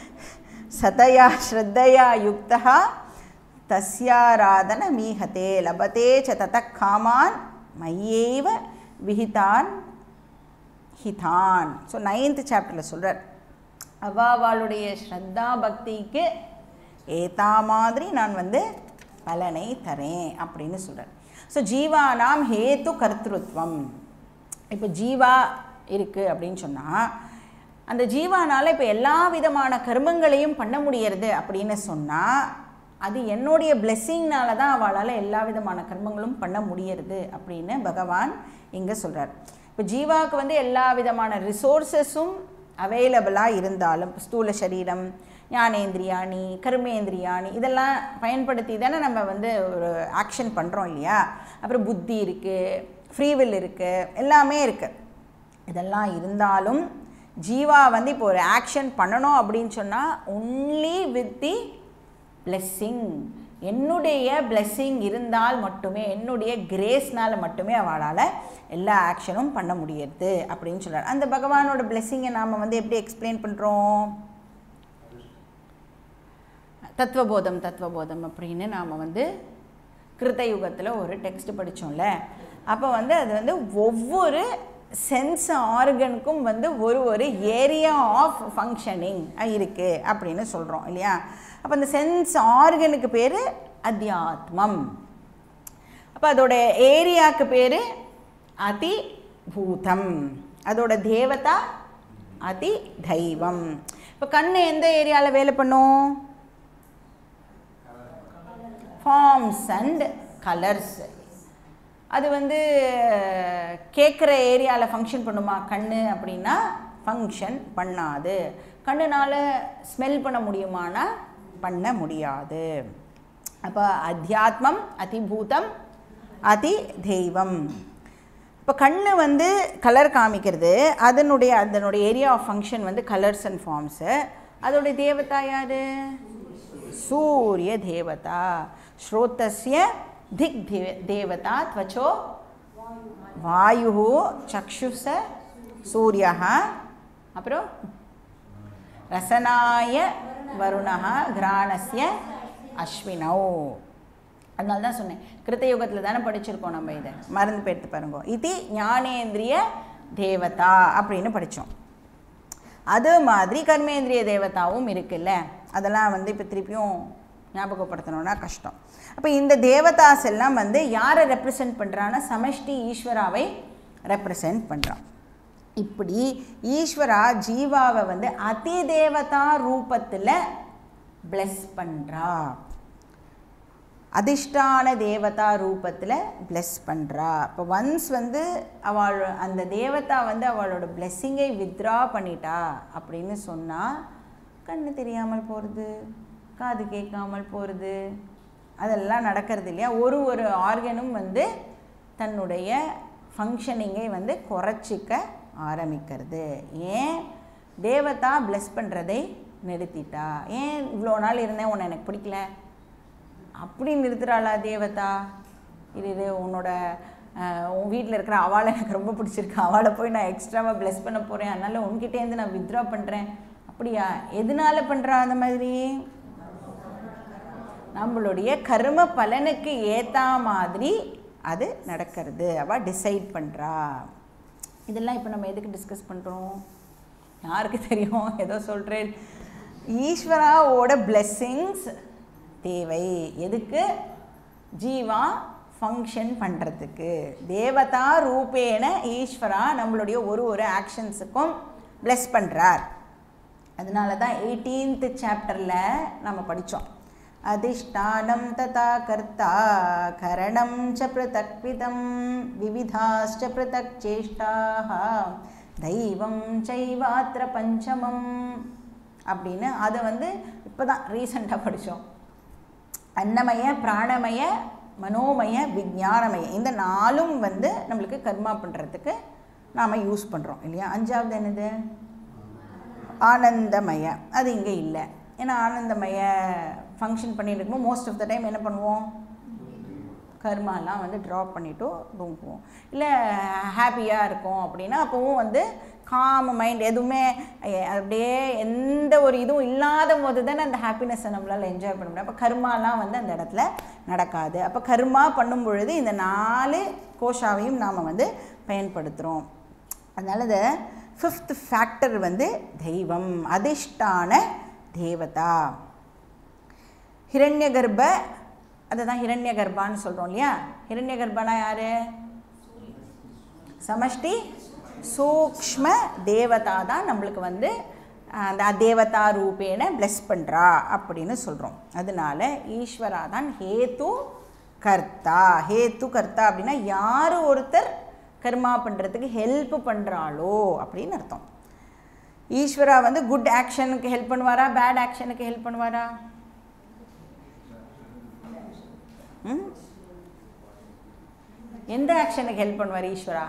சதயா ஸ்ரத்தையா யுக்தா தஸ்யாராதன மீஹதே லபதே ச தத காமான் மையேவ விஹிதான் ஹிதான். ஸோ நைன்த் சாப்டரில் சொல்கிறார், அவாவாளுடைய ஸ்ரத்தா பக்திக்கு ஏதா மாதிரி நான் வந்து பலனை தரேன் அப்படின்னு சொல்கிறார். ஸோ ஜீவானாம் ஹேத்து கர்த்திருவம். இப்போ ஜீவா இருக்குது அப்படின்னு சொன்னால் அந்த ஜீவானால் இப்போ எல்லா விதமான கர்மங்களையும் பண்ண முடியறது அப்படின்னு சொன்னால் அது என்னுடைய பிளெஸ்ஸிங்னால தான் அவளால் எல்லா விதமான கர்மங்களும் பண்ண முடியறது அப்படின்னு பகவான் இங்கே சொல்கிறார். இப்போ ஜீவாவுக்கு வந்து எல்லா விதமான ரிசோர்ஸஸும் அவைலபிளாக இருந்தாலும் ஸ்தூல சரீரம், ஞானேந்திரியாணி, கர்மேந்திரியாணி இதெல்லாம் பயன்படுத்தி தானே நம்ம வந்து ஒரு ஆக்ஷன் பண்ணுறோம் இல்லையா? அப்புறம் புத்தி இருக்குது, ஃப்ரீவில் இருக்குது, எல்லாமே இருக்குது. இதெல்லாம் இருந்தாலும் ஜீவா வந்து இப்போ ஒரு ஆக்ஷன் பண்ணணும் அப்படின்னு சொன்னால் ஒன்லி வித் தி பிளெஸ்ஸிங், என்னுடைய பிளெஸ்ஸிங் இருந்தால் மட்டுமே, என்னுடைய கிரேஸ்னால் மட்டுமே அவளால் எல்லா ஆக்ஷனும் பண்ண முடியுது அப்படின்னு சொல்கிறார். அந்த பகவானோட பிளெஸ்ஸிங்கை நாம் வந்து எப்படி எக்ஸ்பிளைன் பண்ணுறோம்? தத்துவபோதம் தத்துவபோதம் அப்படின்னு நாம் வந்து கிருத்தயுகத்தில் ஒரு டெக்ஸ்ட் படித்தோம்ல. அப்போ வந்து அது வந்து ஒவ்வொரு சென்ஸ் ஆர்கனுக்கும் வந்து ஒரு ஒரு ஏரியா ஆஃப் ஃபங்க்ஷனிங் இருக்குது அப்படின்னு சொல்கிறோம் இல்லையா? அப்போ அந்த சென்ஸ் ஆர்கனுக்கு பேர் அத்தியாத்மம். அப்போ அதோட ஏரியாவுக்கு பேர் அதிபூதம், அதோட தேவதா அதி தெய்வம். இப்போ கண்ணு எந்த ஏரியாவில் வேலை பண்ணும்? Forms and colours. அது வந்து கேட்குற ஏரியாவில் ஃபங்க்ஷன் பண்ணுமா கண்ணு அப்படின்னா? ஃபங்க்ஷன் பண்ணாது. கண்ணுனால் ஸ்மெல் பண்ண முடியுமானா பண்ண முடியாது. அப்போ அத்தியாத்மம், அதிபூதம், அதி தெய்வம். இப்போ கண்ணு வந்து கலர் காமிக்கிறது, அதனுடைய அதனுடைய ஏரியா ஆஃப் ஃபங்க்ஷன் வந்து கலர்ஸ் அண்ட் ஃபார்ம்ஸு. அதோடைய தேவதா யார்? சூரிய தேவதா. ஸ்ரோதஸ்ய திக் தேவதா त्वचो வாயுः சக்ஷுஷ சூரியः அப்புறம் ரசனாய வருணः கிராணஸ்ய அஸ்வினௌ. அதனால தான் சொன்னேன், கிருத்தயுகத்தில் தானே படிச்சிருக்கோம் நம்ம, இதை மறந்து போய்ட்டு பாருங்க. இது ஞானேந்திரிய தேவதா அப்படின்னு படித்தோம். அது மாதிரி கர்மேந்திரிய தேவதாவும் இருக்குல்ல, அதெல்லாம் வந்து இப்போ திருப்பியும் ஞாபகப்படுத்தணும்னா கஷ்டம். அப்போ இந்த தேவதாஸ் எல்லாம் வந்து யாரை ரெப்ரசன்ட் பண்ணுறான்னா சமஷ்டி ஈஸ்வராவை ரெப்ரசன்ட் பண்ணுறான். இப்படி ஈஸ்வரா ஜீவாவை வந்து அதி தேவதா ரூபத்தில் பிளஸ் பண்ணுறா, அதிஷ்டான தேவதா ரூபத்தில் பிளஸ் பண்ணுறா. இப்போ ஒன்ஸ் வந்து அவள் அந்த தேவதா வந்து அவளோட பிளெஸ்ஸிங்கை வித்ரா பண்ணிட்டா அப்படின்னு சொன்னால் கண்ணு தெரியாமல் போகிறது, காது கேட்காமல் போகிறது, அதெல்லாம் நடக்கிறது இல்லையா? ஒரு ஒரு ஆர்கனும் வந்து தன்னுடைய ஃபங்க்ஷனிங்கை வந்து குறைச்சிக்க ஆரம்பிக்கிறது. ஏன் தேவதா ப்ளெஸ் பண்ணுறதை நிறுத்திட்டா? ஏன் இவ்வளோ நாள் இருந்தேன் உன்னை எனக்கு பிடிக்கல அப்படி நிறுத்துகிறாளா தேவதா? இது இது உன்னோட உன் வீட்டில் இருக்கிற அவளை எனக்கு ரொம்ப பிடிச்சிருக்கு, அவளை போய் நான் எக்ஸ்ட்ராவாக ப்ளெஸ் பண்ண போகிறேன், அதனால் உன்கிட்டேருந்து நான் வித்ட்ரா பண்ணுறேன். அப்படியா? எதனால் பண்ணுறா அந்த மாதிரி? நம்மளுடைய கர்ம பலனுக்கு ஏற்ற மாதிரி அது நடக்கிறது, அவள் டிசைட் பண்ணுறா. இதெல்லாம் இப்போ நம்ம எதுக்கு டிஸ்கஸ் பண்ணுறோம்? யாருக்கு தெரியும்? ஏதோ சொல்கிறேன். ஈஸ்வராவோட பிளெஸ்ஸிங்ஸ் தேவை. எதுக்கு? ஜீவா ஃபங்க்ஷன் பண்ணுறதுக்கு. தேவதா ரூபேன ஈஸ்வரா நம்மளுடைய ஒரு ஒரு ஆக்ஷன்ஸுக்கும் பிளெஸ் பண்ணுறார். அதனால தான் எயிட்டீன்த் சாப்டரில் நம்ம படித்தோம். அதிஷ்டானம் ததா கர்த்தா கரணம் ச பிரதக் விதம் விவிதாஸ்ச பிரதக் சேஷ்டாஹ தெய்வம் சைவாத்ர பஞ்சமம் அப்படின்னு அதை வந்து இப்போ தான் ரீசெண்டாக படித்தோம். அன்னமய பிராணமய மனோமய விஞ்ஞானமய இந்த நாலும் வந்து நம்மளுக்கு கர்மா பண்ணுறதுக்கு நாம் யூஸ் பண்ணுறோம் இல்லையா? அஞ்சாவது என்னது? ஆனந்தமய. அது இங்கே இல்லை. ஏன்னா ஆனந்தமய ஃபங்க்ஷன் பண்ணிட்டு இருக்கும்போது மோஸ்ட் ஆஃப் த டைம் என்ன பண்ணுவோம்? கர்மாலாம் வந்து ட்ராப் பண்ணிவிட்டு தூங்குவோம். இல்லை ஹாப்பியாக இருக்கும் அப்படின்னா அப்போவும் வந்து காம் மைண்ட், எதுவுமே அப்படியே எந்த ஒரு இதுவும் இல்லாத போது தானே அந்த ஹாப்பினஸ்ஸை நம்மளால் என்ஜாய் பண்ண முடியும். அப்போ கர்மாலாம் வந்து அந்த இடத்துல நடக்காது. அப்போ கர்மா பண்ணும் பொழுது இந்த நாலு கோஷாவையும் நாம் வந்து பயன்படுத்துகிறோம். அதனால இந்த ஃபிஃப்த் ஃபேக்டர் வந்து தெய்வம், அதிஷ்டான தேவதா. ஹிரண்ய கர்ப்ப, அதை தான் ஹிரண்ய கர்ப்பான்னு சொல்கிறோம் இல்லையா? ஹிரண்ய கர்ப்பனா யார்? சமஷ்டி சூக்ஷ்ம தேவதா தான் நம்மளுக்கு வந்து அந்த தேவதா ரூபேன பிளெஸ் பண்ணுறா அப்படின்னு சொல்கிறோம். அதனால ஈஸ்வரா தான் ஹேத்து கர்த்தா. ஹேத்து கர்த்தா அப்படின்னா யார் ஒருத்தர் கர்மா பண்ணுறதுக்கு ஹெல்ப் பண்ணுறாளோ அப்படின்னு அர்த்தம். ஈஸ்வரா வந்து குட் ஆக்ஷனுக்கு ஹெல்ப் பண்ணுவாரா, பேட் ஆக்ஷனுக்கு ஹெல்ப் பண்ணுவாரா? ம் எந்த ஆக்ஷனுக்கு ஹெல்ப் பண்ணுவார் ஈஸ்வரா?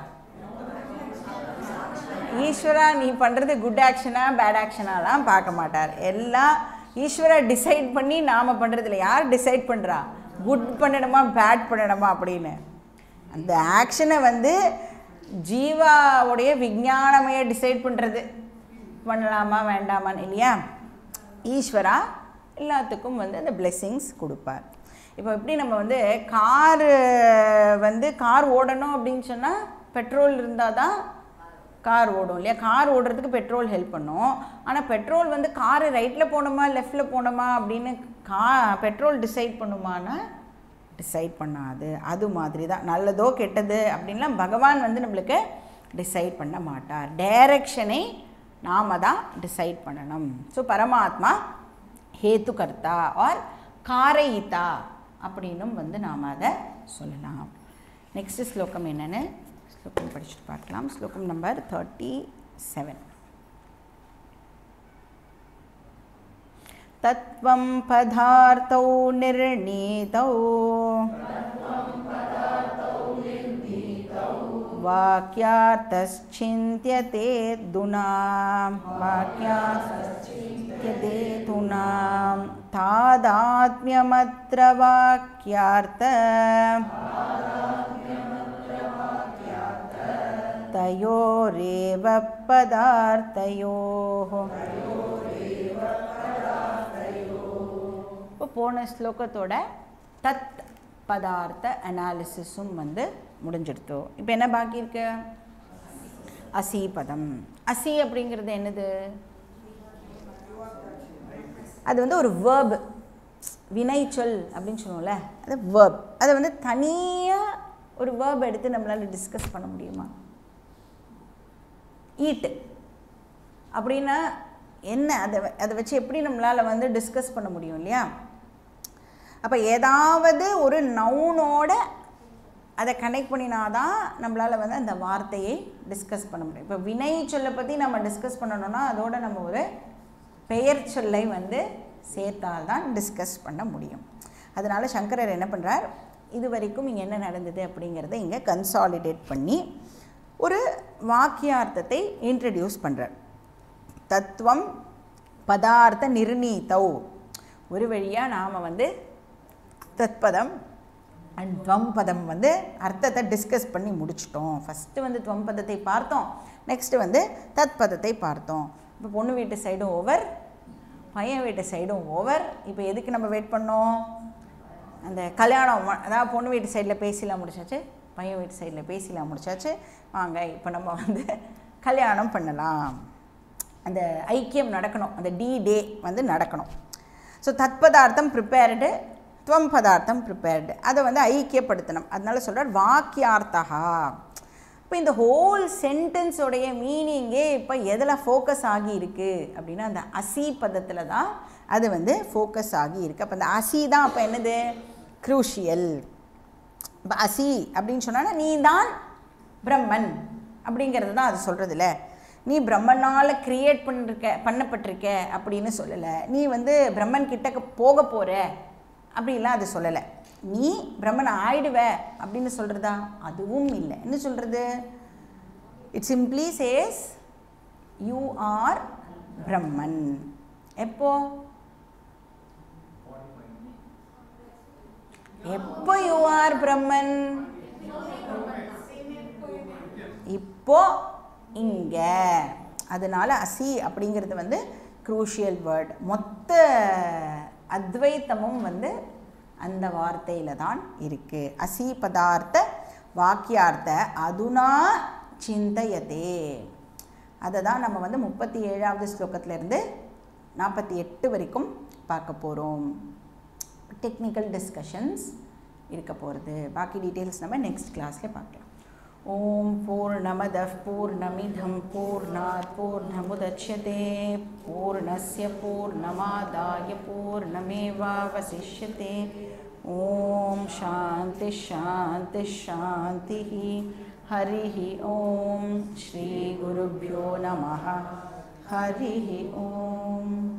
ஈஸ்வரா நீ பண்ணுறது குட் ஆக்ஷனா பேட் ஆக்ஷனாலாம் பார்க்க மாட்டார். எல்லாம் ஈஸ்வரா டிசைட் பண்ணி நாம் பண்ணுறதில்ல. யார் டிசைட் பண்ணுறா? குட் பண்ணணுமா பேட் பண்ணணுமா அப்படின்னு. அந்த ஆக்ஷனை வந்து ஜீவாவுடைய விஞ்ஞானமையை டிசைட் பண்ணுறது, பண்ணலாமா வேண்டாமான்னு இல்லையா? ஈஸ்வரா எல்லாத்துக்கும் வந்து அந்த பிளெஸ்ஸிங்ஸ் கொடுப்பார். இப்போ எப்படி நம்ம வந்து காரு வந்து கார் ஓடணும் அப்படின்னு சொன்னால் பெட்ரோல் இருந்தால் தான் கார் ஓடும் இல்லையா? கார் ஓடுறதுக்கு பெட்ரோல் ஹெல்ப் பண்ணும். ஆனால் பெட்ரோல் வந்து காரு ரைட்டில் போகணுமா லெஃப்டில் போகணுமா அப்படின்னு கா பெட்ரோல் டிசைட் பண்ணுமானா டிசைட் பண்ணாது. அது மாதிரி தான் நல்லதோ கெட்டது அப்படின்லாம் பகவான் வந்து நம்மளுக்கு டிசைட் பண்ண மாட்டார். டைரக்ஷனை நாம் தான் டிசைட் பண்ணணும். ஸோ பரமாத்மா ஹேத்து கர்த்தா ஆர் காரயிதா அப்படின்னும் வந்து நாம் அதை சொல்லலாம். நெக்ஸ்ட் ஸ்லோகம் என்னென்னு ஸ்லோகம் படிச்சுட்டு பார்க்கலாம். ஸ்லோகம் நம்பர் தேர்ட்டி செவன். தத்வம் பதார்த்தோ நிர்ணீதோ வாக்யார்த்தஸ்சிந்த்யதே துனா வாக்யார்த்தஸ்சிந்த்யதே துனா தாதாத்ம்யமத்ர வாக்யார்த்த தயோரேவ பதார்த்தயோஹ. இப்போ போன ஸ்லோகத்தோட தத் பதார்த்த அனாலிசிஸும் வந்து முடிஞ்சிடுத்தோ. இப்போ என்ன பாக்கி இருக்கு? அசி பதம். அசி அப்படிங்கிறது என்னது? அது வந்து ஒரு வேர்ப், வினைச்சொல் அப்படின்னு சொல்லுவோம்ல, அது வேர்ப். அதை வந்து தனியாக ஒரு வேர்ப் எடுத்து நம்மளால் டிஸ்கஸ் பண்ண முடியுமா? ஈட்டு அப்படின்னா என்ன? அதை அதை வச்சு எப்படி நம்மளால் வந்து டிஸ்கஸ் பண்ண முடியும் இல்லையா? அப்போ ஏதாவது ஒரு நவுனோட அதை கனெக்ட் பண்ணினாதான் நம்மளால் வந்து அந்த வார்த்தையை டிஸ்கஸ் பண்ண முடியும். இப்போ வினை சொல்லை பற்றி நம்ம டிஸ்கஸ் பண்ணணும்னா அதோட நம்ம ஒரு பெயர் சொல்லை வந்து சேர்த்தால்தான் டிஸ்கஸ் பண்ண முடியும். அதனால் சங்கரர் என்ன பண்ணுறார்? இது வரைக்கும் இங்கே என்ன நடந்தது அப்படிங்கிறத இங்கே கன்சாலிடேட் பண்ணி ஒரு வாக்கியார்த்தத்தை இன்ட்ரடியூஸ் பண்ணுறார். தத்துவம் பதார்த்த நிர்ணீதௌ, ஒரு வழியாக நாம் வந்து தத்பதம் அண்ட் துவம் பதம் வந்து அர்த்தத்தை டிஸ்கஸ் பண்ணி முடிச்சிட்டோம். ஃபஸ்ட்டு வந்து துவம் பதத்தை பார்த்தோம், நெக்ஸ்ட்டு வந்து தத் பதத்தை பார்த்தோம். இப்போ பொண்ணு வீட்டு சைடும் ஓவர், பையன் வீட்டு சைடும் ஓவர். இப்போ எதுக்கு நம்ம வெயிட் பண்ணோம்? அந்த கல்யாணம், அதாவது பொண்ணு வீட்டு சைடில் பேசிலாம் முடிச்சாச்சு, பையன் வீட்டு சைடில் பேசிலாம் முடிச்சாச்சு. வாங்க இப்போ நம்ம வந்து கல்யாணம் பண்ணலாம், அந்த ஐக்கியம் நடக்கணும், அந்த டி டே வந்து நடக்கணும். ஸோ தத் பதார்த்தம் ப்ரிப்பேர்டு, துவம் பதார்த்தம் ப்ரிப்பேர்டு, அதை வந்து ஐக்கியப்படுத்தணும். அதனால சொல்கிறார் வாக்கியார்த்தா. இப்போ இந்த ஹோல் சென்டென்ஸோடைய மீனிங்கே இப்போ எதில் ஃபோக்கஸ் ஆகி இருக்குது அப்படின்னா அந்த அசி பதத்தில் தான் அது வந்து ஃபோக்கஸ் ஆகி இருக்குது. அப்போ அந்த அசி தான் அப்போ என்னது? க்ரூஷியல். இப்போ அசி அப்படின்னு சொன்னால் நீ தான் பிரம்மன் அப்படிங்கிறது தான் அது சொல்கிறதில்ல. நீ பிரம்மனால் க்ரியேட் பண்ணிருக்க பண்ணப்பட்டிருக்க அப்படின்னு சொல்லலை. நீ வந்து பிரம்மன் கிட்டக்க போக போகிற அப்படின்லாம் அது சொல்லலை. நீ பிரம்மன் ஆயிடுவ அப்படின்னு சொல்கிறதா? அதுவும் இல்லை. என்ன சொல்கிறது? It simply says you are Brahman. எப்போ? எப்போ யூ ஆர் பிரம்மன்? இப்போ இங்கே. அதனால் அசி அப்படிங்கிறது வந்து க்ரூஷியல் வேர்ட். மொத்த அத்வைத்தமும் வந்து அந்த வார்த்தையில் தான் இருக்குது. அசி பதார்த்த வாக்கியார்த்த அதுனா சிந்தையதே. அதை தான் நம்ம வந்து முப்பத்தி ஏழாவது ஸ்லோகத்திலேருந்து நாற்பத்தி எட்டு வரைக்கும் பார்க்க போகிறோம். டெக்னிக்கல் டிஸ்கஷன்ஸ் இருக்க போகிறது. பாக்கி டீட்டெயில்ஸ் நம்ம நெக்ஸ்ட் கிளாஸில் பார்க்கலாம். ஓம் பூர்ணமதః பூர்ணமிதம் பூர்ணாத் பூர்ணமுதச்யதே பூர்ணஸ்ய பூர்ணமாதாய பூர்ணமேவாவசிஷ்யதே. ஓம் சாந்தி சாந்தி சாந்தி. ஹரிஹி ஓம். ஸ்ரீ குருப்யோ நமः. ஹரிஹி ஓம்.